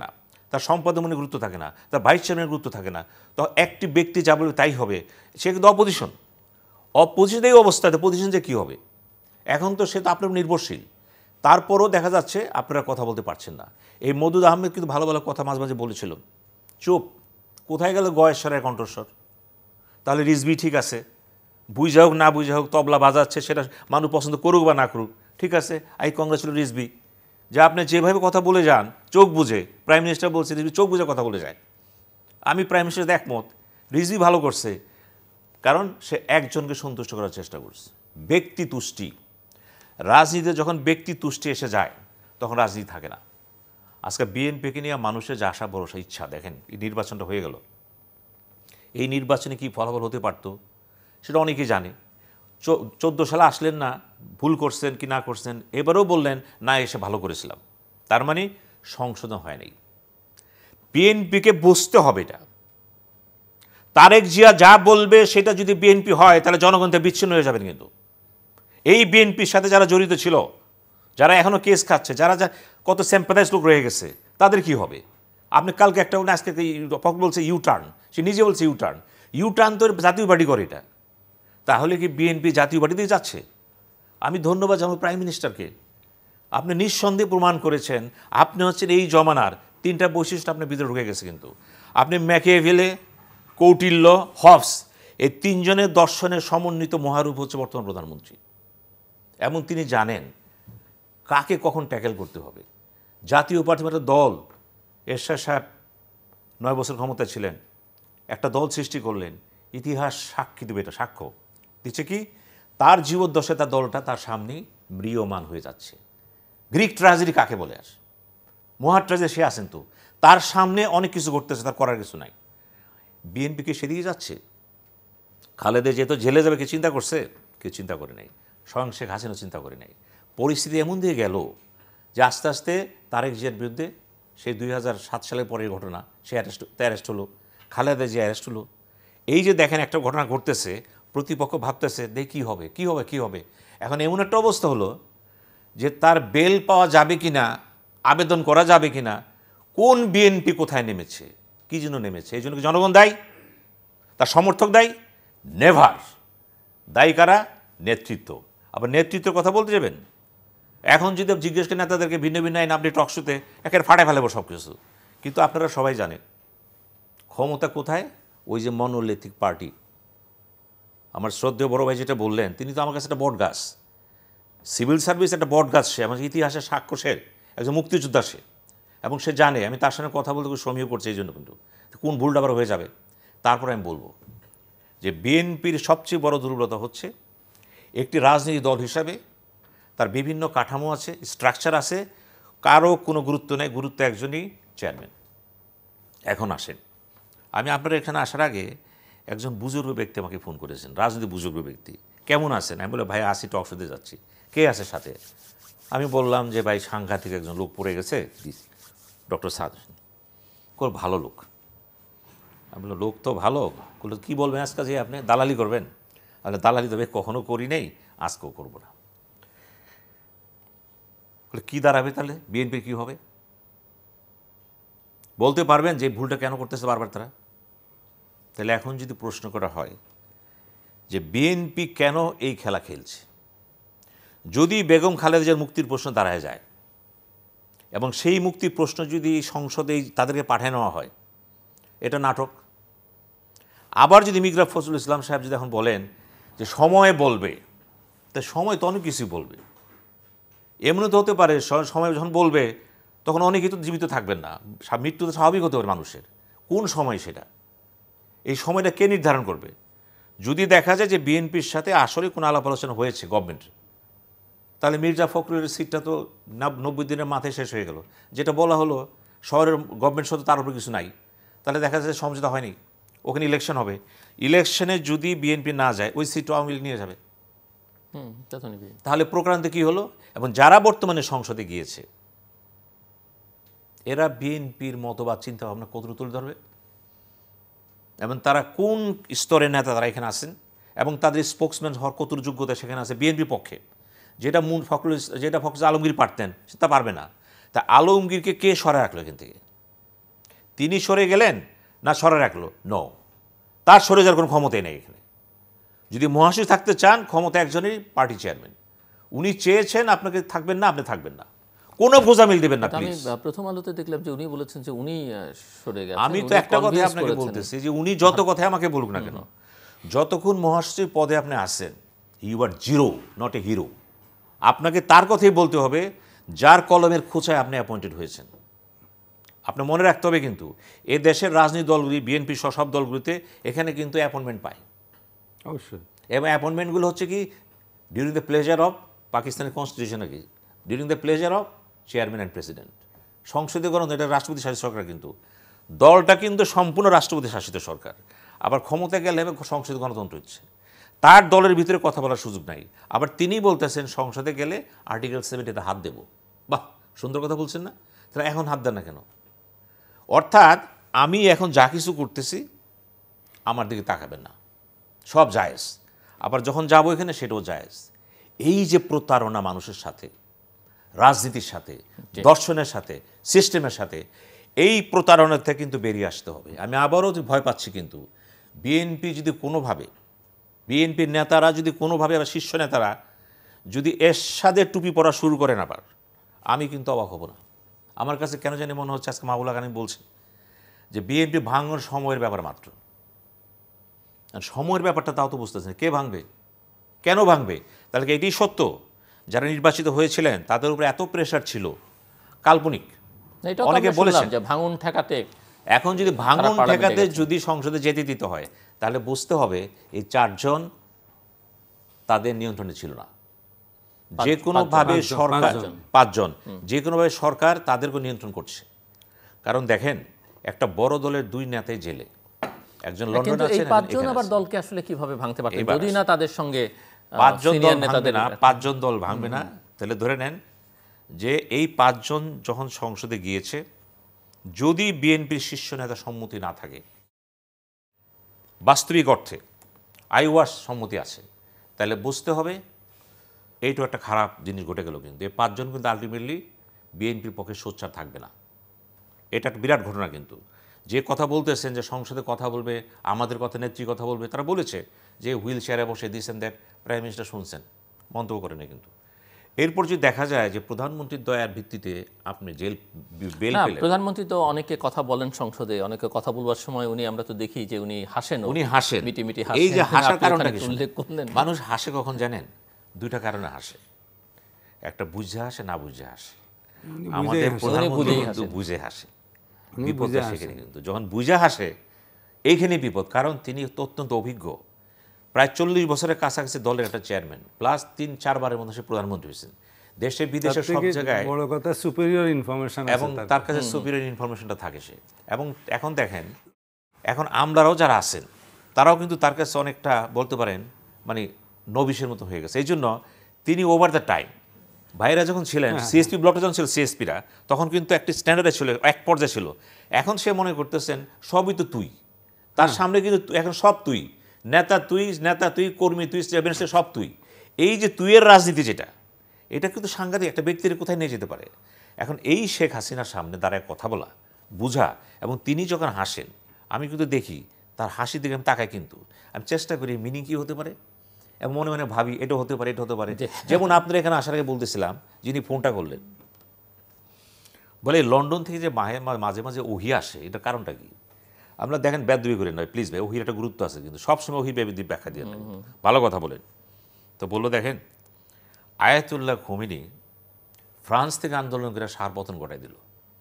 তার সম্পাদনের গুরুত্ব থাকে না, তার ভাইস চেয়ারম্যানের গুরুত্ব থাকে না, তো একটি ব্যক্তি যা বলবে তাই হবে, সে কিন্তু অপোজিশন। অপোজিশন এই অবস্থাতে পজিশন যে কী হবে, এখন তো সে তো আপনার নির্ভরশীল। তারপরও দেখা যাচ্ছে আপনারা কথা বলতে পারছেন না। এই মওদুদ আহমেদ কিন্তু ভালো ভালো কথা মাঝে মাঝে বলেছিল, চুপ, কোথায় গেল গয়েশ্বরের কণ্ঠস্বর? তাহলে রিজভি ঠিক আছে, বুঝা হোক না বুঝা হোক, তবলা বাজাচ্ছে, সেটা মানুষ পছন্দ করুক বা না করুক, ঠিক আছে, আই কংগ্রেচুলেট রিজভি। যে আপনি যেভাবে কথা বলে যান চোখ বুঝে, প্রাইম মিনিস্টার বলছে রিজভি চোখ বুঝে কথা বলে যায়, আমি প্রাইম মিনিস্টার একমত, রিজভি ভালো করছে, কারণ সে একজনকে সন্তুষ্ট করার চেষ্টা করছে। ব্যক্তি তুষ্টি, রাজনীতিতে যখন ব্যক্তি তুষ্টি এসে যায় তখন রাজনীতি থাকে না। আজকে বিএনপিকে নিয়ে মানুষের যে আশা ভরসা ইচ্ছা, দেখেন এই নির্বাচনটা হয়ে গেল, এই নির্বাচনে কি ফলাফল হতে পারত সেটা অনেকেই জানে। 14 সালে আসলেন না, ভুল করছেন কি না করছেন, এবারেও বললেন না এসে ভালো করেছিলাম, তার মানে সংশোধন হয় নাই। বিএনপিকে বুঝতে হবে এটা, তারেক জিয়া যা বলবে সেটা যদি বিএনপি হয় তাহলে জনগণ থেকে বিচ্ছিন্ন হয়ে যাবেন। কিন্তু এই বিএনপির সাথে যারা জড়িত ছিল, যারা এখনও কেস খাচ্ছে, যারা কত স্যাম্পাদাইজ লোক রয়ে গেছে, তাদের কি হবে? আপনি কালকে একটা আজকে বলছে ইউটার্ন, সে নিজে বলছে ইউটার্ন। ইউটার্ন তো জাতীয় পার্টি করে এটা, তাহলে কি বিএনপি জাতীয় পার্টি দিয়ে যাচ্ছে? আমি ধন্যবাদ জানাবো প্রাইম মিনিস্টারকে, আপনি নিঃসন্দেহে প্রমাণ করেছেন আপনি হচ্ছেন এই জমানার 3টা বৈশিষ্ট্য আপনার ভিতরে ঢুকে গেছে। কিন্তু আপনি ম্যাকিয়াভেলি, কৌটিল্য, হবস, এই 3 জনের দর্শনের সমন্বিত মহারূপ হচ্ছে বর্তমান প্রধানমন্ত্রী। এবং তিনি জানেন কাকে কখন ট্যাকেল করতে হবে। জাতীয় পার্টির একটা দল, এরশাদ সাহেব 9 বছর ক্ষমতায় ছিলেন, একটা দল সৃষ্টি করলেন, ইতিহাস সাক্ষী দেবে, এটা সাক্ষ্য দিচ্ছে কি তার জীবদ্দশায় তার দলটা তার সামনে ম্রিয়মান হয়ে যাচ্ছে। গ্রিক ট্র্যাজেডি কাকে বলে? আস মহা ট্র্যাজেডি, সে আছেন তো, তার সামনে অনেক কিছু ঘটতেছে, তার করার কিছু নাই। বিএনপিকে সেদিকে যাচ্ছে। খালেদা যেহেতু জেলে যাবে কে চিন্তা করছে? কেউ চিন্তা করে নাই। স্বয়ং শেখ হাসিনা চিন্তা করে নাই। পরিস্থিতি এমন দিয়ে গেল যে আস্তে আস্তে তারেক জিয়ার বিরুদ্ধে সেই 2007 সালের পরের ঘটনা, সে অ্যারেস্ট হলো, খালেদা জিয়া অ্যারেস্ট হলো। এই যে দেখেন একটা ঘটনা ঘটতেছে, প্রতিপক্ষ ভাবতেছে দেখ কী হবে কী হবে কী হবে। এখন এমন একটা অবস্থা হলো যে তার বেল পাওয়া যাবে কি না, আবেদন করা যাবে কি না, কোন বিএনপি কোথায় নেমেছে, কী জন্য নেমেছে, এই জন্য কি জনগণ দায়ী, তার সমর্থক দায়ী? নেভার। দায়ী কারা? নেতৃত্ব। আবার নেতৃত্বের কথা বলতে যাবেন, এখন যদি জিজ্ঞেস করেন নেতাদেরকে ভিন্ন ভিন্ন আইন আপনি টকশোতে একের ফাটায় ফেলাবো সব কিছু। কিন্তু আপনারা সবাই জানেন ক্ষমতা কোথায়? ওই যে মনোলিথিক পার্টি। আমার শ্রদ্ধেয় বড় ভাই যেটা বললেন, তিনি তো আমার কাছে একটা বট গাছ, সিভিল সার্ভিস একটা বট গাছ, সে আমার ইতিহাসের সাক্ষ্য, সে একজন মুক্তিযোদ্ধা সে, এবং সে জানে আমি তার সঙ্গে কথা বলতে খুব সমীহ করছি, এই জন্য কিন্তু কোন ভুলটা আবার হয়ে যাবে। তারপরে আমি বলবো যে বিএনপির সবচেয়ে বড় দুর্বলতা হচ্ছে একটি রাজনৈতিক দল হিসাবে তার বিভিন্ন কাঠামো আছে, স্ট্রাকচার আছে, কারো কোনো গুরুত্ব নেই, গুরুত্ব একজনই, চেয়ারম্যান। এখন আসেন, আমি আপনার এখানে আসার আগে একজন বুজুর্গ ব্যক্তি আমাকে ফোন করেছেন, রাজনৈতিক বুজুর্গ ব্যক্তি, কেমন আছেন? আমি বলে ভাই আসি, টক শোতে যাচ্ছি। কে আছে সাথে? আমি বললাম যে ভাই সাংঘাতিক একজন লোক পড়ে গেছে, ডক্টর সাদ, ভালো লোক। আমি বললাম লোক তো ভালো, বললো কী বলবেন আজকে, যে আপনি দালালি করবেন? আমি দালালি তবে কখনো করি নেই, আজকেও করবো না। বলে কী দাঁড়াবে তাহলে, বিএনপির কী হবে? বলতে পারবেন যে ভুলটা কেন করতেছে বারবার তারা? তাহলে এখন যদি প্রশ্ন করা হয় যে বিএনপি কেন এই খেলা খেলছে, যদি বেগম খালেদা জিয়ার মুক্তির প্রশ্ন দাঁড়ায় যায় এবং সেই মুক্তির প্রশ্ন যদি সংসদে তাদেরকে পাঠিয়ে নেওয়া হয়, এটা নাটক। আবার যদি মির্জা ফখরুল ইসলাম সাহেব যদি এখন বলেন যে সময় বলবে, তা সময় তো অনেক কিছুই বলবে। এমনি তো হতে পারে সময় যখন বলবে তখন অনেকেই তো জীবিত থাকবেন না, মৃত্যু তো স্বাভাবিক হতে পারে মানুষের। কোন সময় সেটা, এই সময়টা কে নির্ধারণ করবে? যদি দেখা যায় যে বিএনপির সাথে আসলে কোনো আলাপ আলোচনা হয়েছে গভর্নমেন্টের, তাহলে মির্জা ফখরুলের সিটটা তো 90 দিনের মাথায় শেষ হয়ে গেল। যেটা বলা হলো শহরের গভর্নমেন্ট সাথে তার উপরে কিছু নাই, তাহলে দেখা যায় সমঝোতা হয়নি, ওখানে ইলেকশন হবে। ইলেকশনে যদি বিএনপি না যায় ওই সিটটা আওয়ামী লীগ নিয়ে যাবে। তাহলে প্রক্রান্তে কী হলো? এবং যারা বর্তমানে সংসদে গিয়েছে এরা বিএনপির মতবাদ চিন্তা ভাবনা কতটুকু তুলে ধরবে, এবং তারা কোন স্তরের নেতা তারা এখানে আসেন, এবং তাদের স্পোক্সম্যান হওয়ার কতটুকু যোগ্যতা সেখানে আছে বিএনপির পক্ষে। যেটা ফখরুল আলমগীর পারতেন সেটা পারবে না। তা আলমগীরকে কে সরায় রাখলো এখান থেকে? তিনি সরে গেলেন না সরে রাখলো? নো, তার সরে যাওয়ার কোনো ক্ষমতাই নেই এখানে। যদি মহাসচিব থাকতে চান, ক্ষমতা একজনই, পার্টি চেয়ারম্যান। উনি চেয়েছেন আপনাকে থাকবেন না, আপনি থাকবেন না, কোনো গোজামিল দেবেন না। আমি প্রথম আলোতে দেখলাম যে উনি বলেছেন যে উনি সরে গেছেন। আমি তো একটা কথাই আপনাকে বলতেছি যে উনি যত কথাই আমাকে বলুক না কেন, যতক্ষণ মহাসচিব পদে আপনি আসেন, you are zero, not a hero. আপনাকে তার কথাই বলতে হবে যার কলমের খোঁচায় আপনি অ্যাপয়েন্টেড হয়েছেন। আপনার মনে রাখতে হবে কিন্তু এ দেশের রাজনৈতিক দলগুলি, বিএনপি সহ সব দলগুলিতে এখানে কিন্তু অ্যাপয়েন্টমেন্ট পায় অবশ্যই। এবং অ্যাপয়েন্টমেন্টগুলো হচ্ছে কি ডিউরিং দ্য প্লেজার অফ, পাকিস্তানের কনস্টিটিউশনে কি during the pleasure of chairman and president. সংসদীয় গণতন্ত্র, এটা রাষ্ট্রপতি শাসিত সরকার, কিন্তু দলটা কিন্তু সম্পূর্ণ রাষ্ট্রপতি শাসিত সরকার। আবার ক্ষমতা গেলে সংসদীয় গণতন্ত্র হচ্ছে, তার দলের ভিতরে কথা বলার সুযোগ নাই। আবার তিনি বলতেছেন সংসদে গেলে আর্টিকেল 70-তে হাত দেব। বাহ, সুন্দর কথা বলছেন না? তাহলে এখন হাত দেন না কেন? অর্থাৎ আমি এখন যা কিছু করতেছি আমার দিকে তাকাবেন না, সব জায়েজ। আবার যখন যাবো এখানে সেটাও জায়েজ। এই যে প্রতারণা মানুষের সাথে, রাজনীতির সাথে, দর্শনের সাথে, সিস্টেমের সাথে, এই প্রতারণা থেকে কিন্তু বেরিয়ে আসতে হবে। আমি আবারও ভয় পাচ্ছি কিন্তু বিএনপি যদি কোনোভাবে, বিএনপির নেতারা যদি কোনোভাবে, আবার শীর্ষ নেতারা যদি এরশাদের টুপি পরা শুরু করেন আবার, আমি কিন্তু অবাক হব না। আমার কাছে কেন জানি মনে হচ্ছে আজকে মাহবুল আগানি বলছে যে বিএনপি ভাঙার সময়ের ব্যাপার মাত্র। সময়ের ব্যাপারটা তাও তো বুঝতেছেন, কে ভাঙবে, কেন ভাঙবে? তাহলে কি এটাই সত্য যারা নির্বাচিত হয়েছিলেন তাদের উপরে এত প্রেশার ছিল? কাল্পনিক। অনেকে বলেছেন যে ভাঙন ঠেকাতে, এখন যদি ভাঙন ঠেকাতে যদি সংসদে যেতে দিতে হয়, তাহলে বুঝতে হবে এই 4 জন তাদের নিয়ন্ত্রণে ছিল না। যে কোনোভাবে সরকার, 5 জন যে কোনোভাবে সরকার তাদেরকে নিয়ন্ত্রণ করছে। কারণ দেখেন, একটা বড় দলের 2 নেতাই জেলে, একজন লন্ডনে আছেন, এই 5 জন আবার দলকে আসলে কিভাবে ভাঙতে পারতেন যদি না তাদের সঙ্গে 5 জন দল ভাঙবে না? 5 জন দল ভাঙবে না। তাহলে ধরে নেন যে এই 5 জন যখন সংসদে গিয়েছে, যদি বিএনপির শীর্ষ নেতা সম্মতি না থাকে, বাস্তবিক অর্থে আইওয়াস সম্মতি আছে, তাহলে বুঝতে হবে এইটা একটা খারাপ জিনিস ঘটে গেল। কিন্তু এই 5 জন কিন্তু আলটিমেটলি বিএনপির পক্ষে সোচ্চার থাকবে না। এটা একটা বিরাট ঘটনা। কিন্তু যে কথা বলতেছেন যে সংসদে কথা বলবে, আমাদের কথা, নেত্রী কথা বলবে, তারা বলেছে যে হুইল চেয়ারে বসে দিয়েছেন, দ্যাট প্রাইম মিনিস্টার শুনছেন, মন্তব্য করেন। কিন্তু এরপর যদি দেখা যায় যে প্রধানমন্ত্রীর দয়ার ভিত্তিতে আপনি বেল পেলেন। প্রধানমন্ত্রী তো অনেকে কথা বলেন সংসদে, অনেকে কথা বলবার সময় উনি, আমরা তো দেখি যে উনি হাসেন, মিটি মিটি হাসেন। এই যে হাসার কারণটা কি? মানুষ হাসে কখন জানেন? 2টা কারণে হাসে। একটা বুঝে হাসে, না বুঝে হাসে। আমাদের প্রধানমন্ত্রী কিন্তু বুঝে হাসে। বিপদটা সেখানে কিন্তু, যখন বুঝে হাসে এইখানে বিপদ। কারণ তিনি অত্যন্ত অভিজ্ঞ, প্রায় 40 বছরের কাছাকাছি দলের একটা চেয়ারম্যান, প্লাস 3-4 বারের মধ্যে সে প্রধানমন্ত্রী হয়েছেন। দেশে বিদেশে সব জায়গায় বড় কথা সুপিরিয়র ইনফরমেশন আছে, এবং তার কাছে সুপিরিয়র ইনফরমেশনটা থাকে সে। এবং এখন দেখেন, এখন আমলারাও যারা আছেন তারাও কিন্তু তার কাছে অনেকটা বলতে পারেন মানে নবিশের মতো হয়ে গেছে। এই জন্য তিনি ওভার দ্য টাইম, ভাইরা যখন ছিলেন সিএসপি ব্লকটা যখন ছিল, সিএসপিরা তখন কিন্তু একটা স্ট্যান্ডার্ডে ছিল, এক পর্যায়ে ছিল। এখন সে মনে করতেছেন সবই তো তুই, তার সামনে কিন্তু এখন সব তুই, নেতা তুই, কর্মী তুই, সব তুই। এই যে তুইয়ের রাজনীতি যেটা, এটা কিন্তু সাংঘাতিক, একটা ব্যক্তির কোথায় নিয়ে যেতে পারে। এখন এই শেখ হাসিনার সামনে দাঁড়ায় কথা বলা, বুঝা, এবং তিনি যখন হাসেন আমি কিন্তু দেখি তার হাসি দিকে আমি তাকাই, কিন্তু আমি চেষ্টা করি মিনিং কী হতে পারে, এবং মনে মনে ভাবি এটা হতে পারে, এটা হতে পারে। যেমন আপনারা এখানে আসার আগে বলতেছিলাম, যিনি ফোনটা করলেন, বলে লন্ডন থেকে যে মাঝে মাঝে ওহি আসে, এটার কারণটা কি? আমরা দেখেন বেদবি করেন নয় প্লিজ ভাই, ওহির একটা গুরুত্ব আছে, কিন্তু সবসময় ওহি ব্যাখ্যা দিয়ে না, ভালো কথা বলেন। তো বললো দেখেন, আয়াতুল্লাহ খোমেনি ফ্রান্স থেকে আন্দোলন করে সার পতন ঘটাই দিল,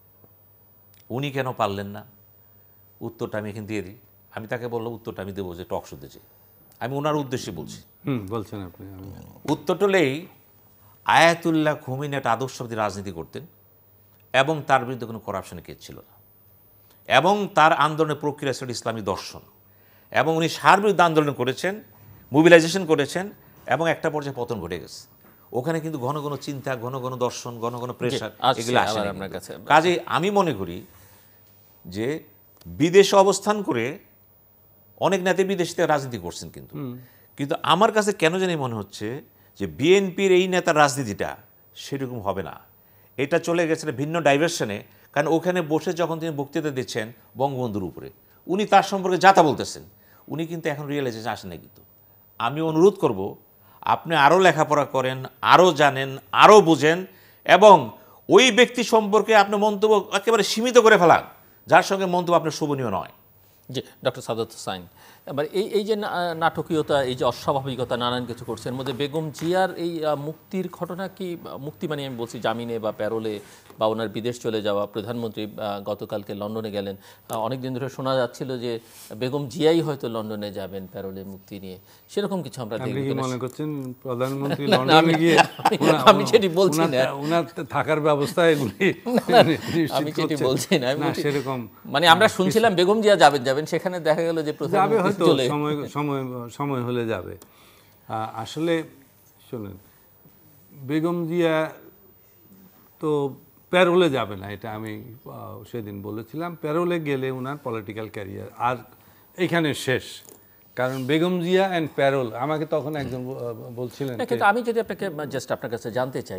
উনি কেন পারলেন না? উত্তরটা আমি এখানে দিয়ে দিই। আমি তাকে বললাম উত্তরটা আমি দেবো যে টক শুতে যে আমি ওনার উদ্দেশ্যে বলছি। বলছেন আপনি। উত্তরটা হলেই আয়াতুল্লাহ খোমেনি একটা আদর্শবাদী রাজনীতি করতেন এবং তার বিরুদ্ধে কোনো করাপশনের কেস ছিল না, এবং তার আন্দোলনের প্রক্রিয়া ছিল ইসলামী দর্শন, এবং উনি সার বিরুদ্ধে আন্দোলন করেছেন, মোবিলাইজেশন করেছেন, এবং একটা পর্যায়ে পতন ঘটে গেছে। ওখানে কিন্তু ঘন ঘন চিন্তা, ঘন ঘন দর্শন, ঘন ঘন প্রেশার, এগুলো আসে আপনার কাছে। কাজে আমি মনে করি যে বিদেশে অবস্থান করে অনেক নেতা বিদেশ থেকে রাজনীতি করছেন, কিন্তু আমার কাছে কেন জানি মনে হচ্ছে যে বিএনপির এই নেতার রাজনীতিটা সেরকম হবে না। এটা চলে গেছে ভিন্ন ডাইভার্সনে। কারণ ওখানে বসে যখন তিনি বক্তৃতা দিচ্ছেন বঙ্গবন্ধুর উপরে, উনি তার সম্পর্কে যা তা বলতেছেন, উনি কিন্তু এখন রিয়েলাইজেশন আসেন না। কিন্তু আমি অনুরোধ করব, আপনি আরও লেখাপড়া করেন, আরও জানেন, আরও বুঝেন, এবং ওই ব্যক্তি সম্পর্কে আপনি মন্তব্য একেবারে সীমিত করে ফেলান যার সঙ্গে মন্তব্য আপনার শোভনীয় নয়। জি, ডক্টর সাদাত হোসাইন, এবার এই যে নাটকীয়তা, এই যে অস্বাভাবিকতা, নানান কিছু করছে, এর মধ্যে বেগম জিয়ার এই মুক্তির ঘটনা কি, মুক্তি মানে আমি বলছি জামিনে বা প্যারোলে বা ওনার বিদেশ চলে যাওয়া, প্রধানমন্ত্রী গতকালকে লন্ডনে গেলেন, অনেক দিন ধরে শোনা যাচ্ছিল যে বেগম জিয়াই হয়তো লন্ডনে যাবেন প্যারোলে মুক্তি নিয়ে, সেরকম কিছু আমরা দেখি। মনে করছেন প্রধানমন্ত্রী লন্ডনে গিয়ে? আমি সেটি বলছি না, ওনার থাকার ব্যবস্থা এগুলি আমি সেটি বলছি না, সেরকম মানে আমরা শুনছিলাম বেগম জিয়া যাবেন, সেখানে দেখা গেল যে যাবে, হয়তো সময় হলে যাবে। আসলে শোনেন, বেগম জিয়া তো প্যারোলে যাবে না, এটা আমি সেদিন বলেছিলাম। প্যারোলে গেলে ওনার পলিটিক্যাল ক্যারিয়ার আর এখানে শেষ, কারণ বেগম জিয়া অ্যান্ড প্যারোল। আমাকে তখন একজন বলছিলেন, কিন্তু আমি যদি আপনাকে জাস্ট আপনার কাছে জানতে চাই,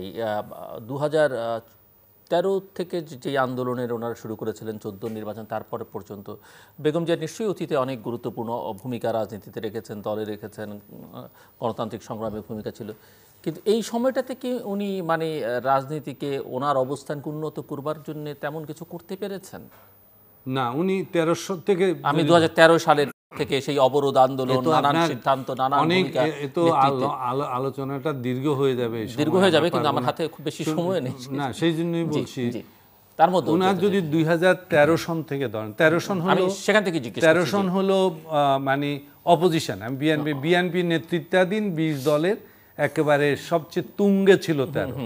2013 থেকে যে আন্দোলনের ওনারা শুরু করেছিলেন 14 নির্বাচন তারপরে পর্যন্ত, বেগম জিয়া নিশ্চয়ই অতীতে অনেক গুরুত্বপূর্ণ ভূমিকা রাজনীতিতে রেখেছেন, দলে রেখেছেন, গণতান্ত্রিক সংগ্রামের ভূমিকা ছিল, কিন্তু এই সময়টাতে কি উনি মানে রাজনীতিকে, ওনার অবস্থানকে উন্নত করবার জন্য তেমন কিছু করতে পেরেছেন? না, উনি 1300 থেকে, আমি 2013 সালের থেকে সেই অবরোধ আন্দোলন, নানান সিদ্ধান্ত, নানান ভূমিকা, তো আলোচনাটা দীর্ঘ হয়ে যাবে, কিন্তু আমার হাতে খুব বেশি সময় নেই। না, সেই জন্যই বলছি, তার মধ্যে ওনার যদি 2013 সন থেকে ধরেন, 13 সন হলো, সেখান থেকে 13 সন হলো মানে অপোজিশন, আমি বিএনপি নেতৃত্বাধীন 20 দলের একেবারে সবচেয়ে তুঙ্গে ছিল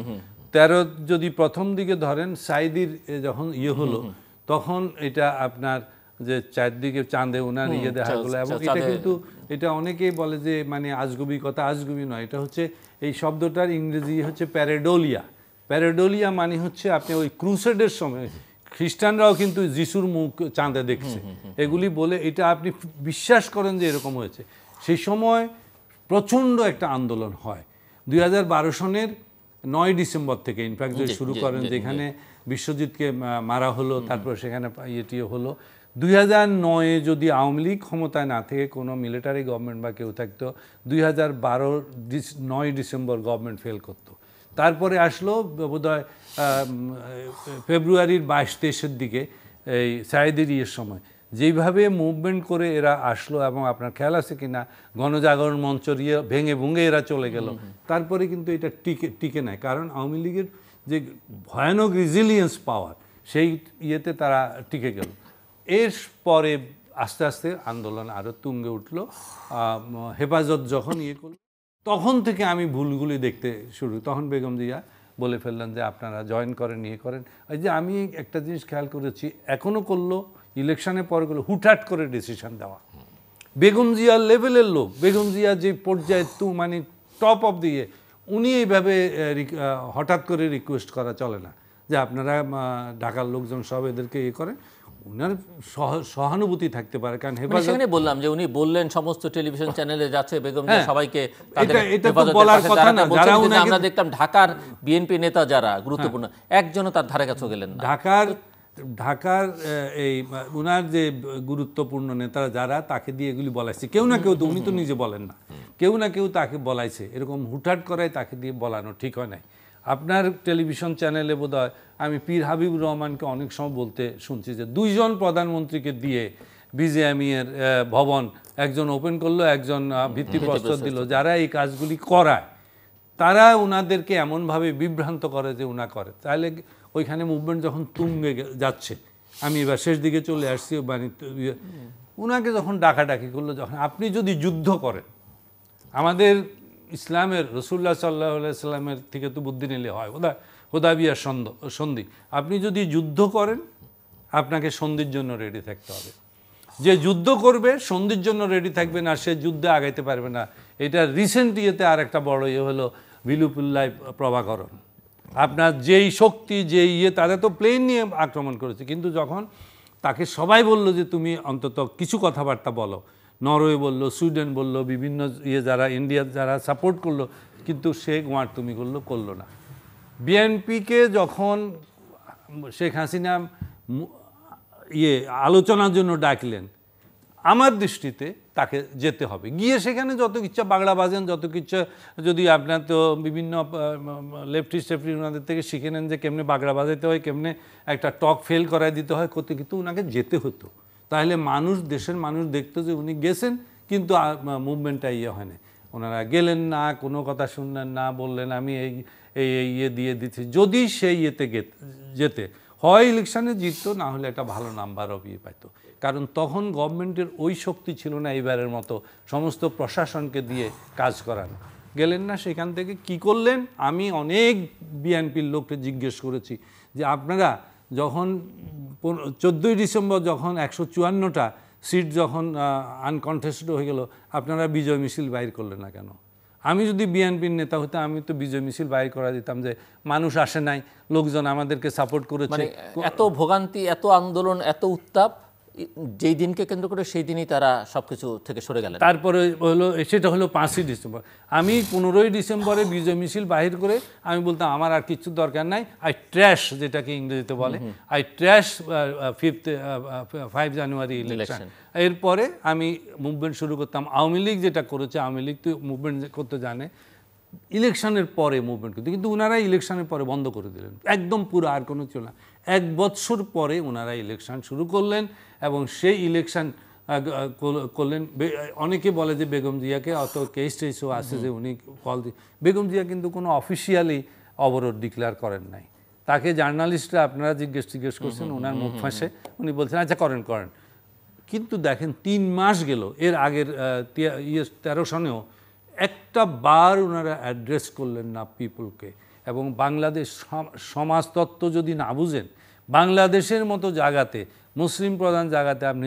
13 যদি প্রথম দিকে ধরেন, সাইদির যখন হলো, তখন এটা আপনার যে চারদিকে চাঁদে ওনার দেখা গেলো, এবং এটা কিন্তু এটা অনেকেই বলে যে মানে আজগুবি কথা, আজগুবি নয়, এটা হচ্ছে এই শব্দটার ইংরেজি হচ্ছে প্যারেডোলিয়া। প্যারেডোলিয়া মানে হচ্ছে আপনি ওই ক্রুসেডের সময় খ্রিস্টানরাও কিন্তু যিশুর মুখ চাঁদে দেখছে, এগুলি বলে এটা আপনি বিশ্বাস করেন যে এরকম হয়েছে। সেই সময় প্রচণ্ড একটা আন্দোলন হয় 2012 সনের 9 ডিসেম্বর থেকে, ইনফ্যাক্ট যে শুরু করেন, যেখানে বিশ্বজিৎকে মারা হলো, তারপর সেখানে ইয়েটিও হলো। 2009-এ যদি আওয়ামী লীগ ক্ষমতায় না থেকে কোনো মিলিটারি গভর্নমেন্ট বা কেউ থাকতো, 2012 9 ডিসেম্বর গভর্নমেন্ট ফেল করতো। তারপরে আসলো বোধহয় ফেব্রুয়ারির 22-23-এর দিকে, এই সায়েদের ইয়ের সময়, যেইভাবে মুভমেন্ট করে এরা আসলো, এবং আপনার খেয়াল আছে কিনা গণজাগরণ মঞ্চ ভেঙে ভুঙে এরা চলে গেল। তারপরে কিন্তু এটা টিকে নেয়, কারণ আওয়ামী লীগের যে ভয়ানক রেজিলিয়েন্স পাওয়ার, সেই ইয়েতে তারা টিকে গেল। এর পরে আস্তে আস্তে আন্দোলন আরও তুঙ্গে উঠলো। হেফাজত যখন করল, তখন থেকে আমি ভুলগুলি দেখতে শুরু, তখন বেগম জিয়া বলে ফেললেন যে আপনারা জয়েন করেন, করেন। ওই যে আমি একটা জিনিস খেয়াল করেছি, এখনও করলো, ইলেকশনের পরে করলো, হুটহাট করে ডিসিশন দেওয়া। বেগম জিয়ার লেভেলের লোক, বেগম জিয়া যে পর্যায়ে মানে টপ অফ দিয়ে, উনি এইভাবে হঠাৎ করে রিকোয়েস্ট করা চলে না যে আপনারা ঢাকার লোকজন সব এদেরকে করেন। উনার সহানুভূতি থাকতে পারে, কারণ সেখানে বললাম যে উনি বললেন সমস্ত টেলিভিশন চ্যানেলে যাচ্ছে বেগম জিয়া সবাইকে, এটা বলার কথা না। যারা আমরা দেখলাম ঢাকার বিএনপি নেতা যারা গুরুত্বপূর্ণ, একজনও তার ধারে কাছে গেলেন না। ঢাকার এই উনার যে গুরুত্বপূর্ণ নেতারা যারা, তাকে দিয়ে এগুলি বলাইছে, কেউ না কেউ তো, উনি তো নিজে বলেন না, কেউ না কেউ তাকে বলাইছে। এরকম হুটহাট করায় তাকে দিয়ে বলানো ঠিক হয় নাই। আপনার টেলিভিশন চ্যানেলে বোধহয় আমি পীর হাবিবুর রহমানকে অনেক সময় বলতে শুনছি যে 2 জন প্রধানমন্ত্রীকে দিয়ে বিজেএমইয়ের ভবন, একজন ওপেন করলো, একজন ভিত্তিপ্রস্তর দিল। যারা এই কাজগুলি করায় তারা ওনাদেরকে এমনভাবে বিভ্রান্ত করে যে ওনা করে। তাহলে ওইখানে মুভমেন্ট যখন তুঙ্গে যাচ্ছে, আমি এবার শেষ দিকে চলে আসছি, মানে ওনাকে যখন ডাকাডাকি করলো, যখন আপনি যদি যুদ্ধ করেন, আমাদের ইসলামের রসুল্লাহ সাল্লাহ সাল্লামের থেকে তো বুদ্ধি নিলে হয়, হুদায়বিয়ার সন্ধি, আপনি যদি যুদ্ধ করেন আপনাকে সন্ধির জন্য রেডি থাকতে হবে। যে যুদ্ধ করবে সন্ধির জন্য রেডি থাকবে না, সে যুদ্ধে আগাইতে পারবে না। এটা রিসেন্ট ইয়েতে আর একটা বড় হলো বিলুপুল্লাহ প্রভাকরণ। আপনার যেই শক্তি, যেই তারা তো প্লেন নিয়ে আক্রমণ করেছে, কিন্তু যখন তাকে সবাই বলল যে তুমি অন্তত কিছু কথাবার্তা বলো, নরওয়ে বলল, সুইডেন বলল, বিভিন্ন যারা ইন্ডিয়া যারা সাপোর্ট করলো, কিন্তু সে তুমি করলো না। বিএনপিকে যখন শেখ হাসিনা আলোচনার জন্য ডাকলেন, আমার দৃষ্টিতে তাকে যেতে হবে, গিয়ে সেখানে যত ইচ্ছা বাংলা বাজেন, যত ইচ্ছা, যদি আপনার তো বিভিন্ন লেফটিস্ট ওনাদের থেকে শিখে নেন যে কেমনে বাগড়া বাজাইতে হয়, কেমনে একটা টক ফেল করায় দিতে হয়, করতে, কিন্তু ওনাকে যেতে হতো। তাহলে মানুষ, দেশের মানুষ দেখতো যে উনি গেছেন, কিন্তু মুভমেন্টটা হয় না। ওনারা গেলেন না, কোনো কথা শুনলেন না, বললেন আমি এই দিয়ে দিচ্ছি। যদি সেই যেতে হয় ইলেকশানে জিততো, না হলে একটা ভালো নাম্বারও পাইতো। কারণ তখন গভর্নমেন্টের ওই শক্তি ছিল না এইবারের মতো সমস্ত প্রশাসনকে দিয়ে কাজ করানো। গেলেন না, সেখান থেকে কি করলেন? আমি অনেক বিএনপির লোককে জিজ্ঞেস করেছি যে আপনারা যখন 14ই ডিসেম্বর যখন 154টা সিট যখন আনকনটেস্টেড হয়ে গেল, আপনারা বিজয় মিছিল বাইর করলেন না কেন? আমি যদি বিএনপির নেতা হতে আমি তো বিজয় মিছিল বাইর করা দিতাম যে মানুষ আসে নাই, লোকজন আমাদেরকে সাপোর্ট করেছে। এত ভোগান্তি, এত আন্দোলন, এত উত্তাপ, যেই দিনকে কেন্দ্র করে সেই দিনই তারা সবকিছু থেকে সরে গেলেন। তারপরে সেটা হলো 5ই ডিসেম্বর। আমি 15ই ডিসেম্বরে বিজয় মিছিল বাহির করে আমি বলতাম আমার আর কিছু দরকার নাই, আই ট্র্যাশ, যেটাকে ইংরেজিতে বলে, আই ট্র্যাশ 5 জানুয়ারি ইলেকশন। এরপরে আমি মুভমেন্ট শুরু করতাম। আওয়ামী লীগ যেটা করেছে, আওয়ামী লীগ তো মুভমেন্ট করতে জানে, ইলেকশনের পরে মুভমেন্ট করতে, কিন্তু ওনারা ইলেকশনের পরে বন্ধ করে দিলেন একদম পুরো, আর কোনো ছিল না। 1 বছর পরে ওনারা ইলেকশন শুরু করলেন এবং সেই ইলেকশন করলেন। অনেকে বলে যে বেগম জিয়াকে অত কেস টেসও আছে যে উনি কল দিয়ে, বেগম জিয়া কিন্তু কোনো অফিসিয়ালি অবরোধ ডিক্লেয়ার করেন নাই। তাকে জার্নালিস্টরা আপনারা জিজ্ঞেস করছেন, ওনার মুখ ফাঁসে উনি বলছেন আচ্ছা করেন। কিন্তু দেখেন 3 মাস গেল, এর আগের 13 সনেও একটা বার ওনারা অ্যাড্রেস করলেন না পিপলকে। এবং বাংলাদেশ সমাজতত্ত্ব যদি না বুঝেন, বাংলাদেশের মতো জায়গাতে, মুসলিম প্রধান জায়গাতে আপনি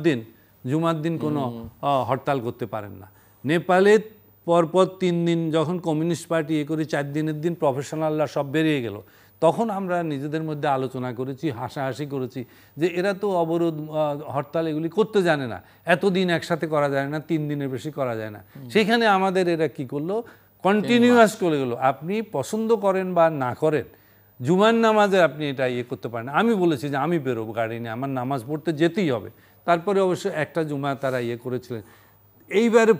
জুমার দিন কোনো হরতাল করতে পারেন না। নেপালে পরপর 3 দিন যখন কমিউনিস্ট পার্টি করে 4 দিনের দিন প্রফেশনালরা সব বেরিয়ে গেল, তখন আমরা নিজেদের মধ্যে আলোচনা করেছি, হাসাহাসি করেছি যে এরা তো অবরোধ, হরতাল এগুলি করতে জানে না, এতদিন একসাথে করা যায় না, 3 দিনের বেশি করা যায় না। সেখানে আমাদের এরা কি করলো, কন্টিনিউয়াস করে গেল। আপনি পছন্দ করেন বা না করেন, জুমার নামাজে আপনি এটা করতে পারেন না। আমি বলেছি যে আমি বেরোবো গাড়ি নিয়ে, আমার নামাজ পড়তে যেতেই হবে। তারপরে অবশ্য একটা জুমা তারা করেছিলেন। এইবারে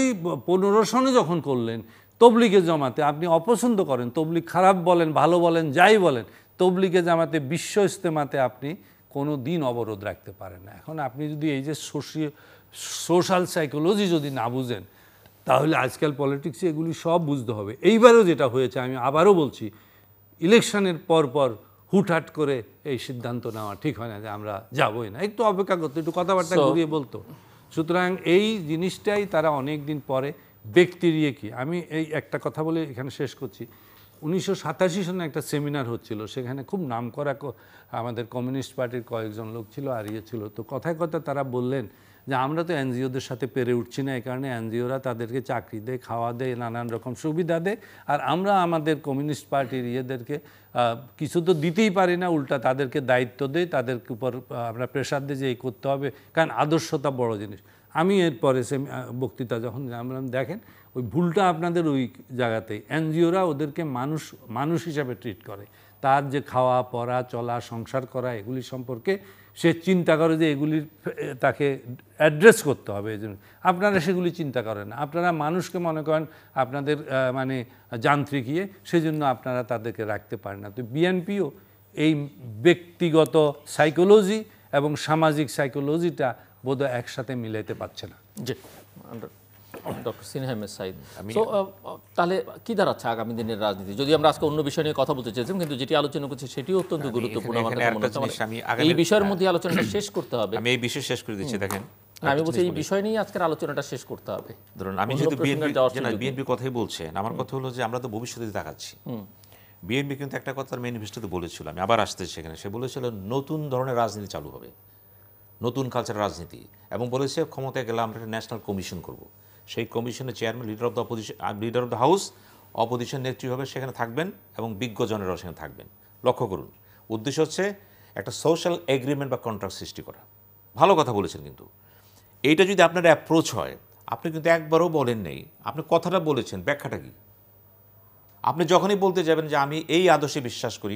15 সনে যখন করলেন তবলিগে জামাতে, আপনি অপছন্দ করেন, তবলিগ খারাপ বলেন, ভালো বলেন, যাই বলেন, তবলিগে জামাতে বিশ্ব ইজতেমাতে আপনি কোনো দিন অবরোধ রাখতে পারেন না। এখন আপনি যদি এই যে সোশ্যাল সাইকোলজি যদি না বুঝেন, তাহলে আজকাল পলিটিক্সে এগুলি সব বুঝতে হবে। এইবারও যেটা হয়েছে, আমি আবারও বলছি, ইলেকশনের পর হুটহাট করে এই সিদ্ধান্ত নেওয়া ঠিক হয় না যে আমরা যাবই না, একটু অপেক্ষা করতো, একটু কথাবার্তা ঘুরিয়ে বলতো। সুতরাং এই জিনিসটাই তারা অনেক দিন পরে ব্যক্তির কি, আমি এই একটা কথা বলে এখানে শেষ করছি। 1987 সনে একটা সেমিনার হচ্ছিল, সেখানে খুব নামকরা আমাদের কমিউনিস্ট পার্টির কয়েকজন লোক ছিল আর ছিল। তো কথায় তারা বললেন যে আমরা তো এনজিওদের সাথে পেরে উঠছি না, এই কারণে এনজিওরা তাদেরকে চাকরি দেয়, খাওয়া দেয়, নানান রকম সুবিধা দেয়, আর আমরা আমাদের কমিউনিস্ট পার্টির ইয়েদেরকে কিছু তো দিতেই পারি না, উল্টা তাদেরকে দায়িত্ব দেয়, তাদের উপর আমরা প্রেশার দিই যে এই করতে হবে, কারণ আদর্শতা বড় জিনিস। আমি এরপরে বক্তৃতা যখন জানলাম, দেখেন ওই ভুলটা আপনাদের ওই জায়গাতেই, এনজিওরা ওদেরকে মানুষ হিসাবে ট্রিট করে, তার যে খাওয়া পড়া চলা সংসার করা এগুলি সম্পর্কে সে চিন্তা করে যে এগুলির তাকে অ্যাড্রেস করতে হবে। এই জন্য আপনারা সেগুলি চিন্তা করেন না, আপনারা মানুষকে মনে করেন আপনাদের মানে যান্ত্রিক সেই জন্য আপনারা তাদেরকে রাখতে পারেন না। তো বিএনপিও এই ব্যক্তিগত সাইকোলজি এবং সামাজিক সাইকোলজিটা বোধহয় একসাথে মিলাইতে পারছে না। জি, ডক্টর সিনহা সাইদ, তাহলে কি দাঁড়াচ্ছে আগামী দিনের রাজনীতি? যদি আমরা আজকে অন্য বিষয় নিয়ে কথা বলতে চেয়েছিলাম, কিন্তু যেটি আলোচনা করছি সেটিও অত্যন্ত গুরুত্বপূর্ণ। এই বিষয়ের মধ্যে আলোচনাটা শেষ করতে হবে। আমি এই বিষয় শেষ করে দিচ্ছি। দেখেন, আমি বলছি এই বিষয় নিয়ে আজকের আলোচনাটা শেষ করতে হবে। ধরুন আমি যদি বিএনপির কথাই বলছেন, আমার কথা হলো যে আমরা তো ভবিষ্যতে দেখাচ্ছি। বিএনপি কিন্তু একটা কথা ম্যানিফেস্টোতে বলেছিল, আমি আবার আসতে সেখানে, সে বলেছিল নতুন ধরনের রাজনীতি চালু হবে, নতুন কালচার রাজনীতি, এবং বলেছে ক্ষমতায় গেলে আমরা একটা ন্যাশনাল কমিশন করব। সেই কমিশনের chairman leader of the house, opposition নেত্রী হবে সেখানে থাকবেন, এবং বিজ্ঞজনেরাও সেখানে থাকবেন। লক্ষ্য করুন, উদ্দেশ্য হচ্ছে একটা সোশ্যাল এগ্রিমেন্ট বা কন্ট্রাক্ট সৃষ্টি করা। ভালো কথা বলেছেন, কিন্তু এইটা যদি আপনার অ্যাপ্রোচ হয়, আপনি কিন্তু একবারও বলেন নেই, আপনি কথাটা বলেছেন, ব্যাখ্যাটা কি? আপনি যখনই বলতে যাবেন যে আমি এই আদর্শে বিশ্বাস করি,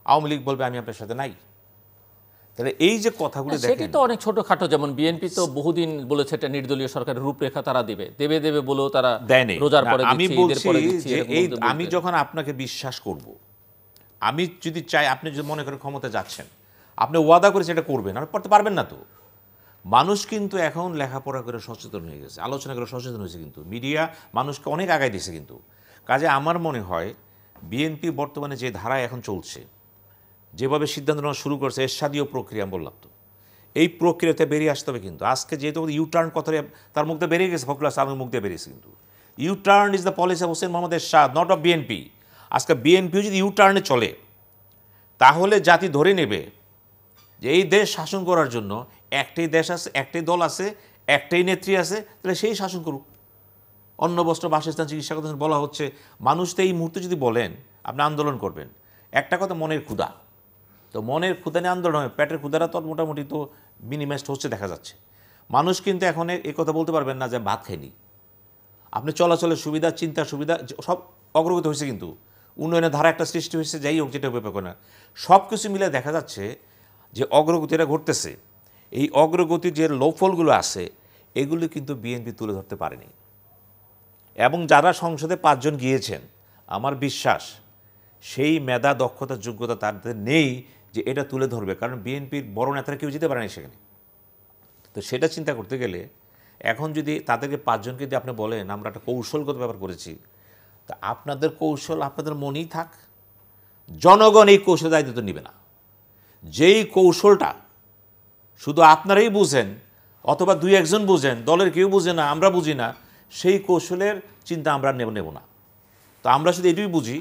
আওয়ামী লীগ বলবে আমি আপনার সাথে নাই। তাহলে এই যে কথাগুলো দেখেন, সেটি তো অনেক ছোটখাটো, যেমন বিএনপি তো বহুদিন বলেছে এটা নির্দলীয় সরকারের রূপরেখা তারা দেবে বলেও তারা দেয়নি। রোজার পরে আমি দিচ্ছে, ঈদের বলছি পরে দিচ্ছে, যে এরকম এই বলতে আমি যখন আপনাকে বিশ্বাস করব, আমি যদি চাই, আপনি যদি মনে করেন ক্ষমতা যাচ্ছেন, আপনি ওয়াদা করে সেটা করবেন, আর করতে পারবেন না তো। মানুষ কিন্তু এখন লেখাপড়া করে সচেতন হয়ে গেছে, আলোচনা করে সচেতন হয়েছে, কিন্তু মিডিয়া মানুষকে অনেক আগায় দিয়েছে। কিন্তু কাজে আমার মনে হয় বিএনপি বর্তমানে যে ধারায় এখন চলছে, যেভাবে সিদ্ধান্ত নেওয়া শুরু করছে, এরশাদীয় প্রক্রিয়া বললাম তো, এই প্রক্রিয়াতে বেরিয়ে আসতে হবে। কিন্তু আজকে যেহেতু ইউটার্ন কথাটা তার মুখ দিয়ে বেরিয়ে গেছে, ফখরুল ইসলামের মুখ দিয়ে বেরিয়েছে, কিন্তু U turn is the policy of Hossain Mohammad Ershad, not of BNP. আজকে বিএনপিও যদি ইউটার্নে চলে, তাহলে জাতি ধরে নেবে যে এই দেশ শাসন করার জন্য একটাই দেশ আছে, একটাই দল আছে, একটাই নেত্রী আছে, তাহলে সেই শাসন করুক। অন্ন বস্ত্র বাসস্থান চিকিৎসা কথা বলা হচ্ছে, মানুষ তো এই মুহূর্তে যদি বলেন আপনি আন্দোলন করবেন, একটা কথা মনের ক্ষুধা, তো মনের ক্ষুধা নিয়ে আন্দোলন হয়, পেটের ক্ষুধাটা তো মোটামুটি তো মিনিমাইজড হচ্ছে দেখা যাচ্ছে। মানুষ কিন্তু এখন এই কথা বলতে পারবেন না যে ভাত খাইনি। আপনি চলাচলের সুবিধা, চিন্তার সুবিধা সব অগ্রগতি হয়েছে, কিন্তু উন্নয়নের ধারা একটা সৃষ্টি হয়েছে, যাই হোক যেটা ব্যাপার না, সব কিছু মিলে দেখা যাচ্ছে যে অগ্রগতিটা ঘটতেছে। এই অগ্রগতির যে লোফলগুলো আছে, এগুলো কিন্তু বিএনপি তুলে ধরতে পারেনি। এবং যারা সংসদে 5 জন গিয়েছেন, আমার বিশ্বাস সেই মেধা, দক্ষতা, যোগ্যতা তাদের নেই যে এটা তুলে ধরবে, কারণ বিএনপির বড় নেতারা কেউ যেতে পারেনি সেখানে। তো সেটা চিন্তা করতে গেলে এখন যদি তাদেরকে 5 জনকে যদি আপনি বলেন আমরা একটা কৌশলগত ব্যাপার করেছি, তা আপনাদের কৌশল আপনাদের মনেই থাক, জনগণ এই কৌশল দায়িত্ব নেবে না। যেই কৌশলটা শুধু আপনারাই বুঝেন অথবা 2-1 জন বুঝেন, দলের কেউ বুঝে না, আমরা বুঝি না, সেই কৌশলের চিন্তা আমরা নেব না। তো আমরা শুধু এটুকুই বুঝি,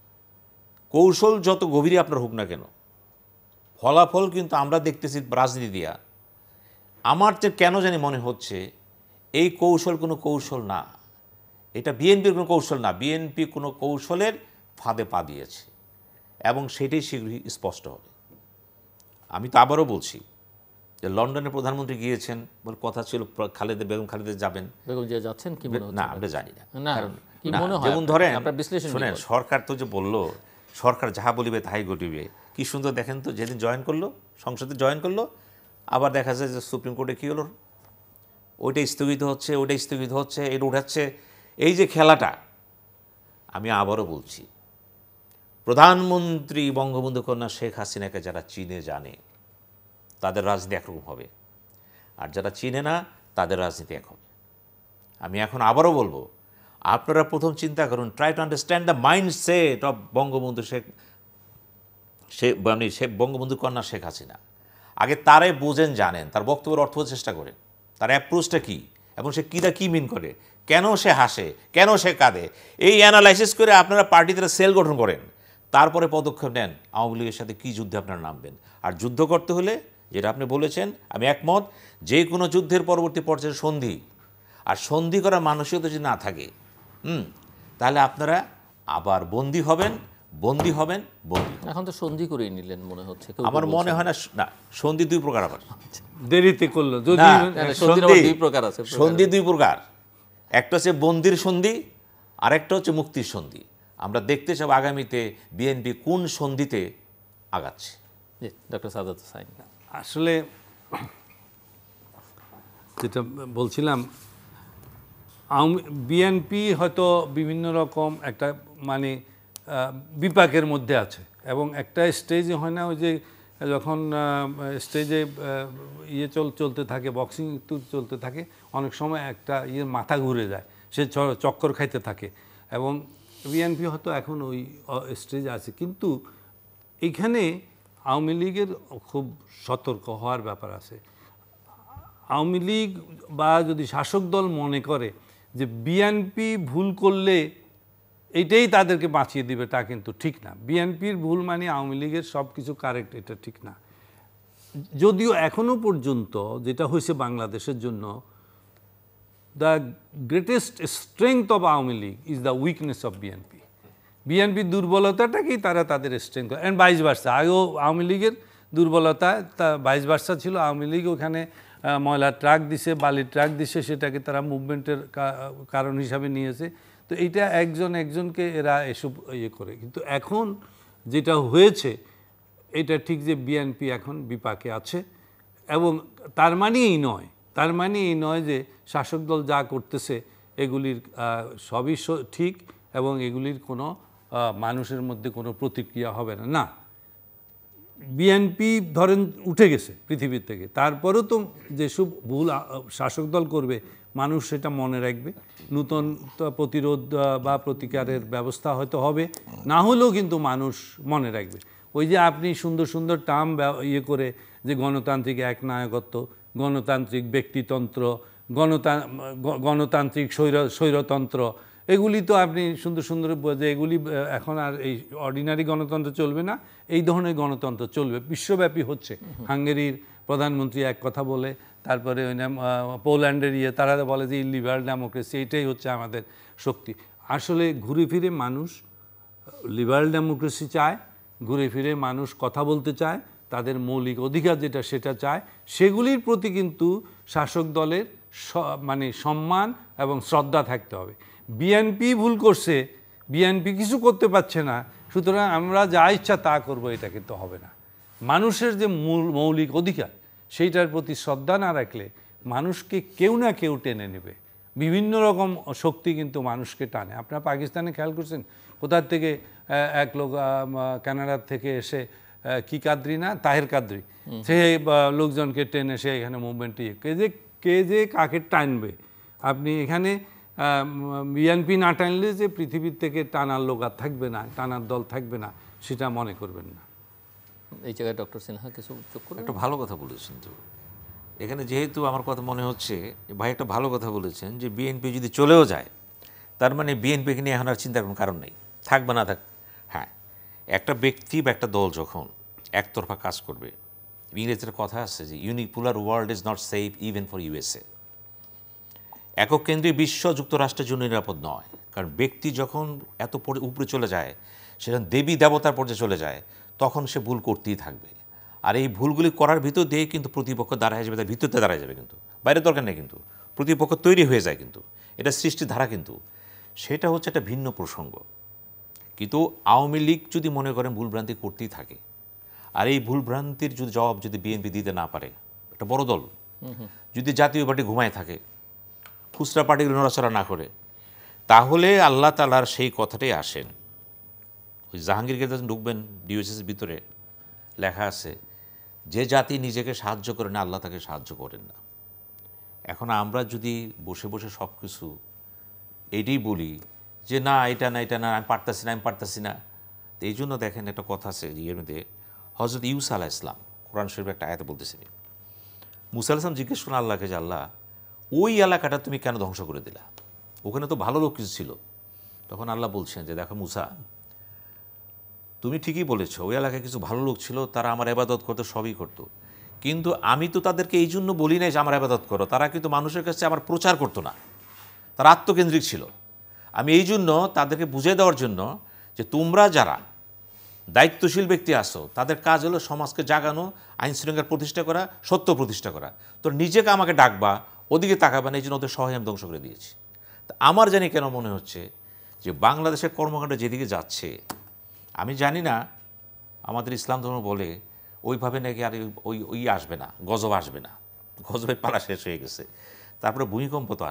কৌশল যত গভীরে আপনার হোক না কেন, ফলাফল কিন্তু আমরা দেখতেছি রাজনীতি দিয়া। আমার যে কেন জানি মনে হচ্ছে এই কৌশল কোনো কৌশল না, এটা বিএনপির কোনো কৌশল না, বিএনপি কোনো কৌশলের ফাঁদে পা দিয়েছে, এবং সেটাই শীঘ্রই স্পষ্ট হবে। আমি তো আবারও বলছি যে লন্ডনের প্রধানমন্ত্রী গিয়েছেন বলে কথা ছিল, বেগম খালেদা যাবেন, বেগম জিয়া যাচ্ছেন কি মনে হচ্ছে? না আমরা জানি না। কি মনে হয়? যেমন ধরেন, আপনার বিশ্লেষণ শুনেন, সরকার তো যে বলল সরকার যাহা বলিবে তাহাই ঘটিবে, কি সুন্দর দেখেন তো, যেদিন জয়েন করলো, সংসদে জয়েন করলো, আবার দেখা যায় যে সুপ্রিম কোর্টে কী হলো, ওইটা স্থগিত হচ্ছে, ওইটা স্থগিত হচ্ছে, এটা উঠাচ্ছে। এই যে খেলাটা, আমি আবারও বলছি, প্রধানমন্ত্রী বঙ্গবন্ধু কন্যা শেখ হাসিনাকে যারা চিনে জানে তাদের রাজনীতি একরকম হবে, আর যারা চিনে না তাদের রাজনীতি এক হবে। আমি এখন আবারও বলবো, আপনারা প্রথম চিন্তা করুন, try to understand the mindset of Bangabandhu Bangabandhu কন্যা শেখ হাসিনা। আগে তারে বোঝেন, জানেন, তার বক্তব্যের অর্থ চেষ্টা করেন, তার অ্যাপ্রোচটা কী, এবং সে কী মিন করে, কেন সে হাসে, কেন সে কাঁদে, এই অ্যানালাইসিস করে আপনারা পার্টিতে সেল গঠন করেন, তারপরে পদক্ষেপ নেন আওয়ামী লীগের সাথে কী যুদ্ধে আপনারা নামবেন। আর যুদ্ধ করতে হলে যেটা আপনি বলেছেন, আমি একমত, যে কোনো যুদ্ধের পরবর্তী পর্যায়ে সন্ধি, আর সন্ধি করার মানসিকতা যদি না থাকে, তাহলে আপনারা আবার বন্দী হবেন। এখন তো সন্ধি করেই নিলেন মনে হচ্ছে, আমার মনে হয় না। সন্ধি 2 প্রকার, আবার দেরিতে করলো, যদি সন্ধি 2 প্রকার, একটা হচ্ছে বন্দির সন্ধি, আর একটা হচ্ছে মুক্তির সন্ধি। আমরা দেখতে চাই আগামীতে বিএনপি কোন সন্ধিতে আগাচ্ছে। ডক্টর সায়েদ হোসাইন, আসলে যেটা বলছিলাম, বিএনপি হয়তো বিভিন্ন রকম একটা মানে বিপাকের মধ্যে আছে, এবং একটা স্টেজে হয় না, ওই যে যখন স্টেজে চলতে থাকে, বক্সিং চলতে থাকে, অনেক সময় একটা মাথা ঘুরে যায়, সে চক্কর খাইতে থাকে, এবং বিএনপি হয়তো এখন ওই স্টেজে আছে। কিন্তু এইখানে আওয়ামী লীগের খুব সতর্ক হওয়ার ব্যাপার আছে। আওয়ামী লীগ বা যদি শাসক দল মনে করে যে বিএনপি ভুল করলে এইটাই তাদেরকে বাঁচিয়ে দিবে, তা কিন্তু ঠিক না। বিএনপির ভুল মানে আওয়ামী লীগের সব কিছু কারেক্ট, এটা ঠিক না। যদিও এখনও পর্যন্ত যেটা হয়েছে বাংলাদেশের জন্য, the greatest strength of Awami League is the weakness of BNP. বিএনপির দুর্বলতাটাকেই তারা তাদের স্ট্রেংথ, অ্যান্ড ভাইস ভার্সা। আগেও আওয়ামী লীগের দুর্বলতা তা ভাইস ভার্সা ছিল। আওয়ামী লীগ ওখানে ময়লার ট্রাক দিছে, বালির ট্রাক দিছে, সেটাকে তারা মুভমেন্টের কারণ হিসাবে নিয়েছে। তো এইটা একজনকে এরা এসব করে। কিন্তু এখন যেটা হয়েছে, এটা ঠিক যে বিএনপি এখন বিপাকে আছে, এবং তার মানে এই নয় যে শাসক দল যা করতেছে এগুলির সবই ঠিক এবং এগুলির কোনো মানুষের মধ্যে কোনো প্রতিক্রিয়া হবে না। না, বিএনপি ধরেন উঠে গেছে পৃথিবীর থেকে, তারপরেও তো যেসব ভুল শাসক দল করবে মানুষ সেটা মনে রাখবে, নূতন প্রতিরোধ বা প্রতিকারের ব্যবস্থা হয়তো হবে, না হলেও কিন্তু মানুষ মনে রাখবে। ওই যে আপনি সুন্দর সুন্দর টার্ম করে যে গণতান্ত্রিক একনায়কত্ব, গণতান্ত্রিক ব্যক্তিতন্ত্র, গণতান্ত্রিক স্বৈরতন্ত্র, এগুলি তো আপনি সুন্দর সুন্দর যে এগুলি এখন আর এই অর্ডিনারি গণতন্ত্র চলবে না, এই ধরনের গণতন্ত্র চলবে, বিশ্বব্যাপী হচ্ছে। হাঙ্গেরির প্রধানমন্ত্রী এক কথা বলে, তারপরে ওই পোল্যান্ডের তারা বলে যে লিবারাল ডেমোক্রেসি, এইটাই হচ্ছে আমাদের শক্তি। আসলে ঘুরে ফিরে মানুষ লিবারাল ডেমোক্রেসি চায়, ঘুরে ফিরে মানুষ কথা বলতে চায়, তাদের মৌলিক অধিকার যেটা সেটা চায়, সেগুলির প্রতি কিন্তু শাসক দলের মানে সম্মান এবং শ্রদ্ধা থাকতে হবে। বিএনপি ভুল করছে, বিএনপি কিছু করতে পারছে না, সুতরাং আমরা যা ইচ্ছা তা করব, এটা কিন্তু হবে না। মানুষের যে মৌলিক অধিকার সেইটার প্রতি শ্রদ্ধা না রাখলে মানুষকে কেউ না কেউ টেনে নেবে, বিভিন্ন রকম শক্তি কিন্তু মানুষকে টানে। আপনারা পাকিস্তানে খেয়াল করছেন, কোথার থেকে এক লোক কানাডার থেকে এসে কি কাদ্রি না তাহের কাদ্রি, সে লোকজনকে টেনে সে এখানে মুভমেন্টে কে যে কাকে টানবে। আপনি এখানে বিএনপি না টানলে যে পৃথিবীর থেকে টানার লোক আর থাকবে না, টানার দল থাকবে না, সেটা মনে করবেন না। এই জায়গায় ডক্টর সিনহা কিছু যোগ করুন। একটা ভালো কথা বলেছেন তো এখানে, যেহেতু আমার কথা মনে হচ্ছে ভাই একটা ভালো কথা বলেছেন যে বিএনপি যদি চলেও যায় তার মানে বিএনপিকে নিয়ে এখন আর চিন্তার কোনো কারণ নেই, থাকবে না থাক। হ্যাঁ, একটা ব্যক্তি বা একটা দল যখন একতরফা কাজ করবে, ইংরেজির কথা আছে যে unipolar world is not safe even for USA. একক কেন্দ্রীয় বিশ্ব যুক্তরাষ্ট্রের জন্য নিরাপদ নয়, কারণ ব্যক্তি যখন এত উপরে চলে যায়, সেখানে দেবী দেবতার পর্যায়ে চলে যায়, তখন সে ভুল করতেই থাকবে। আর এই ভুলগুলি করার ভিতর দিয়ে কিন্তু প্রতিপক্ষ দাঁড়ায় যাবে, তার ভিতরতে দাঁড়ায় যাবে, কিন্তু বাইরের দরকার নেই, কিন্তু প্রতিপক্ষ তৈরি হয়ে যায়, কিন্তু এটা সৃষ্টির ধারা, কিন্তু সেটা হচ্ছে একটা ভিন্ন প্রসঙ্গ। কিন্তু আওয়ামী লীগ যদি মনে করেন ভুলভ্রান্তি করতেই থাকে, আর এই ভুলভ্রান্তির যদি জবাব যদি বিএনপি দিতে না পারে, একটা বড় দল যদি জাতীয় পার্টি ঘুমায় থাকে, খুচরা পার্টিগুলো নড়াচড়া না করে, তাহলে আল্লাহ তাআলার সেই কথাটাই আসেন। ওই জাহাঙ্গীরকে যখন ঢুকবেন ডিওসিসির ভিতরে লেখা আছে, যে জাতি নিজেকে সাহায্য করে না আল্লাহ তাকে সাহায্য করেন না। এখন আমরা যদি বসে বসে সব কিছু এইটাই বলি যে না এটা না এটা না, আমি পারতাছি না, তো এই জন্য দেখেন একটা কথা আছে ইয়ের মধ্যে, হযরত ইউসা আলাইহিস সালাম কোরআন শরীফে একটা আয়াতে বলতেছেন, মুসা আলাইহিস সালাম জিজ্ঞেস করেন আল্লাহকে যে আল্লাহ ওই এলাকাটা তুমি কেন ধ্বংস করে দিলা, ওখানে তো ভালো লোক কিছু ছিল। তখন আল্লাহ বলছেন যে দেখো মুসা, তুমি ঠিকই বলেছো, ওই এলাকায় কিছু ভালো লোক ছিল, তারা আমার ইবাদত করতো, সবই করতো, কিন্তু আমি তো তাদেরকে এই জন্য বলি নাই যে আমার ইবাদত করো, তারা কিন্তু মানুষের কাছে আমার প্রচার করতো না, তারা আত্মকেন্দ্রিক ছিল। আমি এই জন্য তাদেরকে বুঝিয়ে দেওয়ার জন্য যে তোমরা যারা দায়িত্বশীল ব্যক্তি আসো, তাদের কাজ হলো সমাজকে জাগানো, আইন শৃঙ্খলা প্রতিষ্ঠা করা, সত্য প্রতিষ্ঠা করা। তো নিজেকে আমাকে ডাকবা, ওদিকে তাকাবা না, এই জন্য ওদের সহায় আমি ধ্বংস করে দিয়েছি। তা আমার জানি কেন মনে হচ্ছে যে বাংলাদেশের কর্মকাণ্ড যেদিকে যাচ্ছে, আমি জানি না, আমাদের ইসলাম ধর্ম বলে ওইভাবে নাকি আর ওই আসবে না, গজব আসবে না, গজবের পালা শেষ হয়ে গেছে, তারপরে ভূমিকম্প তো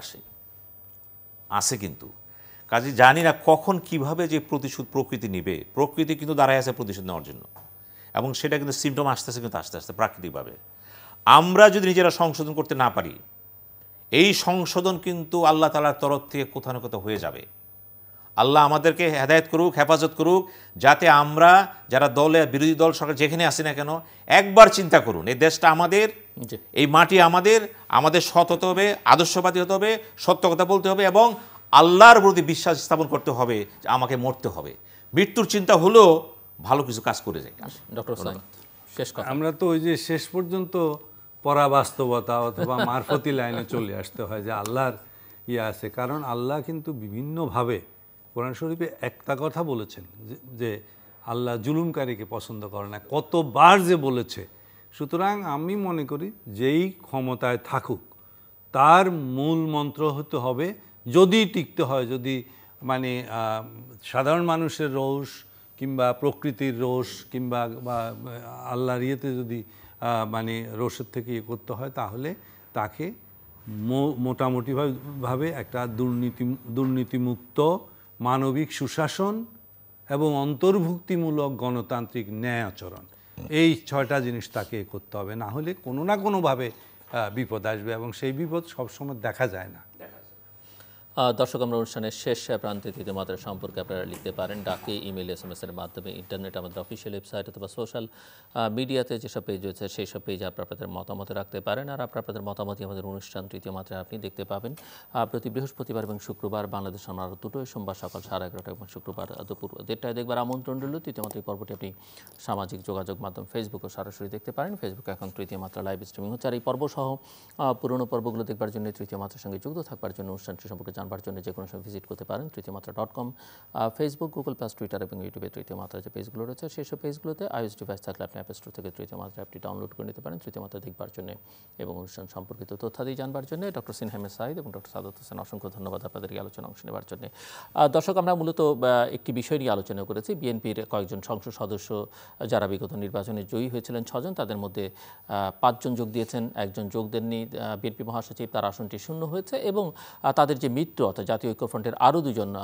আসে কিন্তু কাজে জানি না কখন কিভাবে যে প্রতিশোধ প্রকৃতি নিবে। প্রকৃতি কিন্তু দাঁড়ায় আছে প্রতিশোধ নেওয়ার জন্য, এবং সেটা কিন্তু সিমটম আসতেছে, কিন্তু আস্তে আস্তে প্রাকৃতিকভাবে। আমরা যদি নিজেরা সংশোধন করতে না পারি, এই সংশোধন কিন্তু আল্লাহ তাআলার তরফ থেকে কোথাও না কোথাও হয়ে যাবে। আল্লাহ আমাদেরকে হেদায়েত করুক, হেফাজত করুক, যাতে আমরা যারা দলে বিরোধী দল সরকার যেখানে আসি না কেন, একবার চিন্তা করুন, এই দেশটা আমাদের, এই মাটি আমাদের সৎ হতে হবে, আদর্শবাদী হতে হবে, সত্য কথা বলতে হবে, এবং আল্লাহর প্রতি বিশ্বাস স্থাপন করতে হবে যে আমাকে মরতে হবে। মৃত্যুর চিন্তা হলেও ভালো কিছু কাজ করে যায়। ডক্টর সায়েদ, শেষ কথা। আমরা তো ওই যে শেষ পর্যন্ত পরাবাস্তবতা অথবা মারফতি লাইনে চলে আসতে হয় যে আল্লাহর আছে, কারণ আল্লাহ কিন্তু বিভিন্নভাবে কোরআন শরীফে একটা কথা বলেছেন যে আল্লাহ জুলুমকারীকে পছন্দ করে না, কতবার যে বলেছে। সুতরাং আমি মনে করি যেই ক্ষমতায় থাকুক তার মূল মন্ত্র হতে হবে, যদি টিকতে হয়, যদি মানে সাধারণ মানুষের রোষ, কিংবা প্রকৃতির রোষ কিংবা আল্লাহর ইয়েতে যদি মানে রোষের থেকে ইয়ে করতে হয়, তাহলে তাকে মোটামুটিভাবে একটা দুর্নীতিমুক্ত মানবিক সুশাসন এবং অন্তর্ভুক্তিমূলক গণতান্ত্রিক ন্যায় আচরণ, এই 6টা জিনিস তাকে করতে হবে। না হলে কোনো না কোনোভাবে বিপদ আসবে, এবং সেই বিপদ সবসময় দেখা যায় না। দর্শক, আমরা অনুষ্ঠানের শেষ প্রান্তে তৃতীয় মাত্রা সম্পর্কে আপনারা লিখতে পারেন ডাকে, ইমেল, SMS-এর মাধ্যমে, ইন্টারনেট, আমাদের অফিসিয়াল ওয়েবসাইট অথবা সোশ্যাল মিডিয়াতে যেসব পেজ রয়েছে সেই সব পেজে আপনাদের মতামত রাখতে পারেন। আর আপনাদের মতামতই আমাদের অনুষ্ঠান তৃতীয় মাত্রায় আপনি দেখতে পাবেন প্রতি বৃহস্পতিবার এবং শুক্রবার বাংলাদেশ সময় রাত 2টায়, সোমবার সকাল 11:30 এবং শুক্রবার দুপুর 1:30টায় দেখবার আমন্ত্রণ রইল। তৃতীয় মাত্রা পর্বটি আপনি সামাজিক যোগাযোগ মাধ্যম ফেসবুকও সরাসরি দেখতে পারেন। ফেসবুক এখন তৃতীয় মাত্রা লাইভ স্ট্রিমিং হচ্ছে। আর এই পর্ব সহ পুরনো পর্বগুলো দেখবার জন্য, তৃতীয় মাত্রার সঙ্গে যুক্ত থাকবার জন্য, অনুষ্ঠানটি সম্পর্কে জানবার জন্য যে কোনো সময় ভিজিট করতে পারেন tritiyomatra.com। Facebook, Google plus, Twitter এবং ইউটিউবে তৃতীয় মাত্রা যে পেজগুলো রয়েছে সেই সব পেজগুলোতে iOS ডিভাইস থাকলে আপনি অ্যাপ স্টোর থেকে তৃতীয় মাত্রা অ্যাপটি ডাউনলোড করে নিতে পারেন তৃতীয় মাত্রা দেখবার জন্য এবং অনুষ্ঠান সম্পর্কিত তথ্যাদি জানবার জন্য। ডক্টর সিনহা, সাইদ এবং ডক্টর সাদাত হোসেন, অসংখ্য ধন্যবাদ আপনাদের এই আলোচনা অংশ নেবার জন্য। দর্শক, আমরা মূলত একটি বিষয় নিয়ে আলোচনা করেছি। বিএনপির কয়েকজন সংসদ সদস্য যারা বিগত নির্বাচনে জয়ী হয়েছিলেন 6 জন, তাদের মধ্যে 5 জন যোগ দিয়েছেন, 1 জন যোগ দেননি। বিএনপি মহাসচিব, তার আসনটি শূন্য হয়েছে এবং তাদের যে মিত্র অর্থাৎ জাতীয় ঐক্যফ্রন্টের আরও 2 জন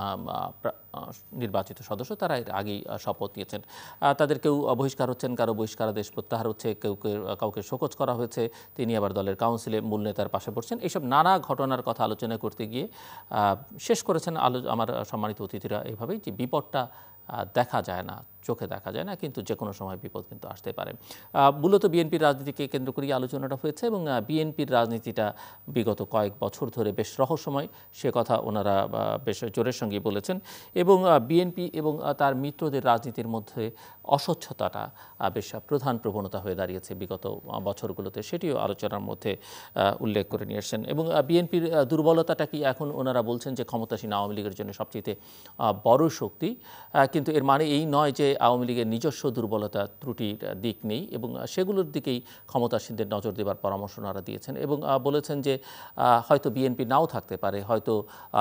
নির্বাচিত সদস্য, তারা এর আগেই শপথ নিয়েছেন। তাদের কেউ বহিষ্কার হচ্ছেন, কারো বহিষ্কারাদেশ প্রত্যাহার হচ্ছে, কাউকে শোকজ করা হয়েছে, তিনি আবার দলের কাউন্সিলে মূল নেতার পাশে পড়ছেন। এইসব নানা ঘটনার কথা আলোচনা করতে গিয়ে শেষ করেছেন আমার সম্মানিত অতিথিরা এভাবেই, যে বিপদটা দেখা যায় না, চোখে দেখা যায় না, কিন্তু যে কোনো সময় বিপদ কিন্তু আসতে পারে। মূলত বিএনপির রাজনীতিকে কেন্দ্র করেই আলোচনাটা হয়েছে এবং বিএনপির রাজনীতিটা বিগত কয়েক বছর ধরে বেশ রহস্যময়, সে কথা ওনারা বেশ জোরের সঙ্গে বলেছেন। এবং বিএনপি এবং তার মিত্রদের রাজনীতির মধ্যে অস্বচ্ছতাটা বেশ প্রধান প্রবণতা হয়ে দাঁড়িয়েছে বিগত বছরগুলোতে, সেটিও আলোচনার মধ্যে উল্লেখ করে নিয়ে এসেছেন। এবং বিএনপির দুর্বলতাটা কি এখন ওনারা বলছেন যে ক্ষমতাসীন আওয়ামী লীগের জন্য সবচেয়ে বড় শক্তি, কিন্তু এর মানে এই নয় যে আওয়ামী লীগের নিজস্ব দুর্বলতা ত্রুটির দিক নেই, এবং সেগুলোর দিকেই ক্ষমতাসীনদের নজর দেবার পরামর্শ ওনারা দিয়েছেন। এবং বলেছেন যে হয়তো বিএনপি নাও থাকতে পারে, হয়তো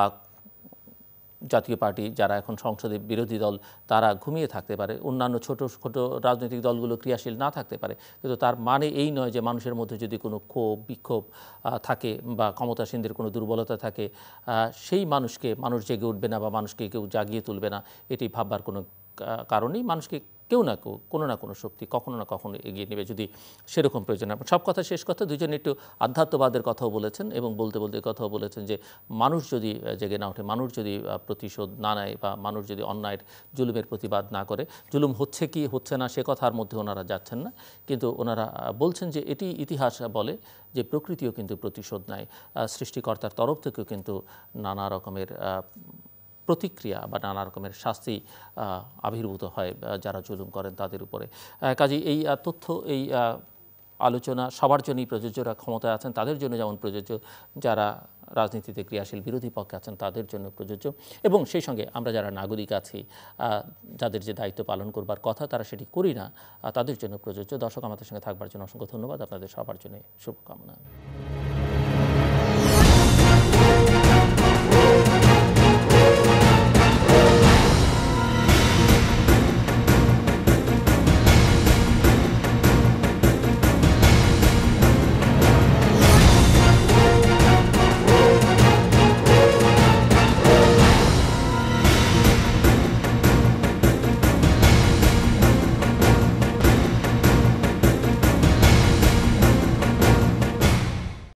জাতীয় পার্টি যারা এখন সংসদে বিরোধী দল তারা ঘুমিয়ে থাকতে পারে, অন্যান্য ছোট ছোট রাজনৈতিক দলগুলো ক্রিয়াশীল না থাকতে পারে, কিন্তু তার মানে এই নয় যে মানুষের মধ্যে যদি কোনো ক্ষোভ বিক্ষোভ থাকে বা ক্ষমতাসীনদের কোনো দুর্বলতা থাকে, সেই মানুষ জেগে উঠবে না বা মানুষকে কেউ জাগিয়ে তুলবে না, এটি ভাববার কোনো কারণেই মানুষকে কেউ না কেউ কোনো না কোনো শক্তি কখনো না কখনো এগিয়ে নেবে যদি সেরকম প্রয়োজন হয়। সব কথা শেষ কথা, দুজনে একটু আধ্যাত্মবাদের কথাও বলেছেন এবং বলতে বলতে কথাও বলেছেন যে মানুষ যদি জেগে না ওঠে, মানুষ যদি প্রতিশোধ না নেয় বা মানুষ যদি অন্যায়ের জুলুমের প্রতিবাদ না করে, জুলুম হচ্ছে কি হচ্ছে না সে কথার মধ্যে ওনারা যাচ্ছেন না, কিন্তু ওনারা বলছেন যে এটি ইতিহাস বলে যে প্রকৃতিও কিন্তু প্রতিশোধ নেয়, সৃষ্টিকর্তার তরফ থেকেও কিন্তু নানা রকমের প্রতিক্রিয়া বা নানা রকমের শাস্তি আবির্ভূত হয় যারা জুলুম করেন তাদের উপরে। কাজেই এই তথ্য, এই আলোচনা সবার জন্যই প্রযোজ্য, যারা ক্ষমতায় আছেন তাদের জন্য যেমন প্রযোজ্য, যারা রাজনীতিতে ক্রিয়াশীল বিরোধী পক্ষে আছেন তাদের জন্য প্রযোজ্য, এবং সেই সঙ্গে আমরা যারা নাগরিক আছি, যাদের যে দায়িত্ব পালন করবার কথা তারা সেটি করি না, তাদের জন্য প্রযোজ্য। দর্শক, আমাদের সঙ্গে থাকবার জন্য অসংখ্য ধন্যবাদ, আপনাদের সবার জন্য শুভকামনা।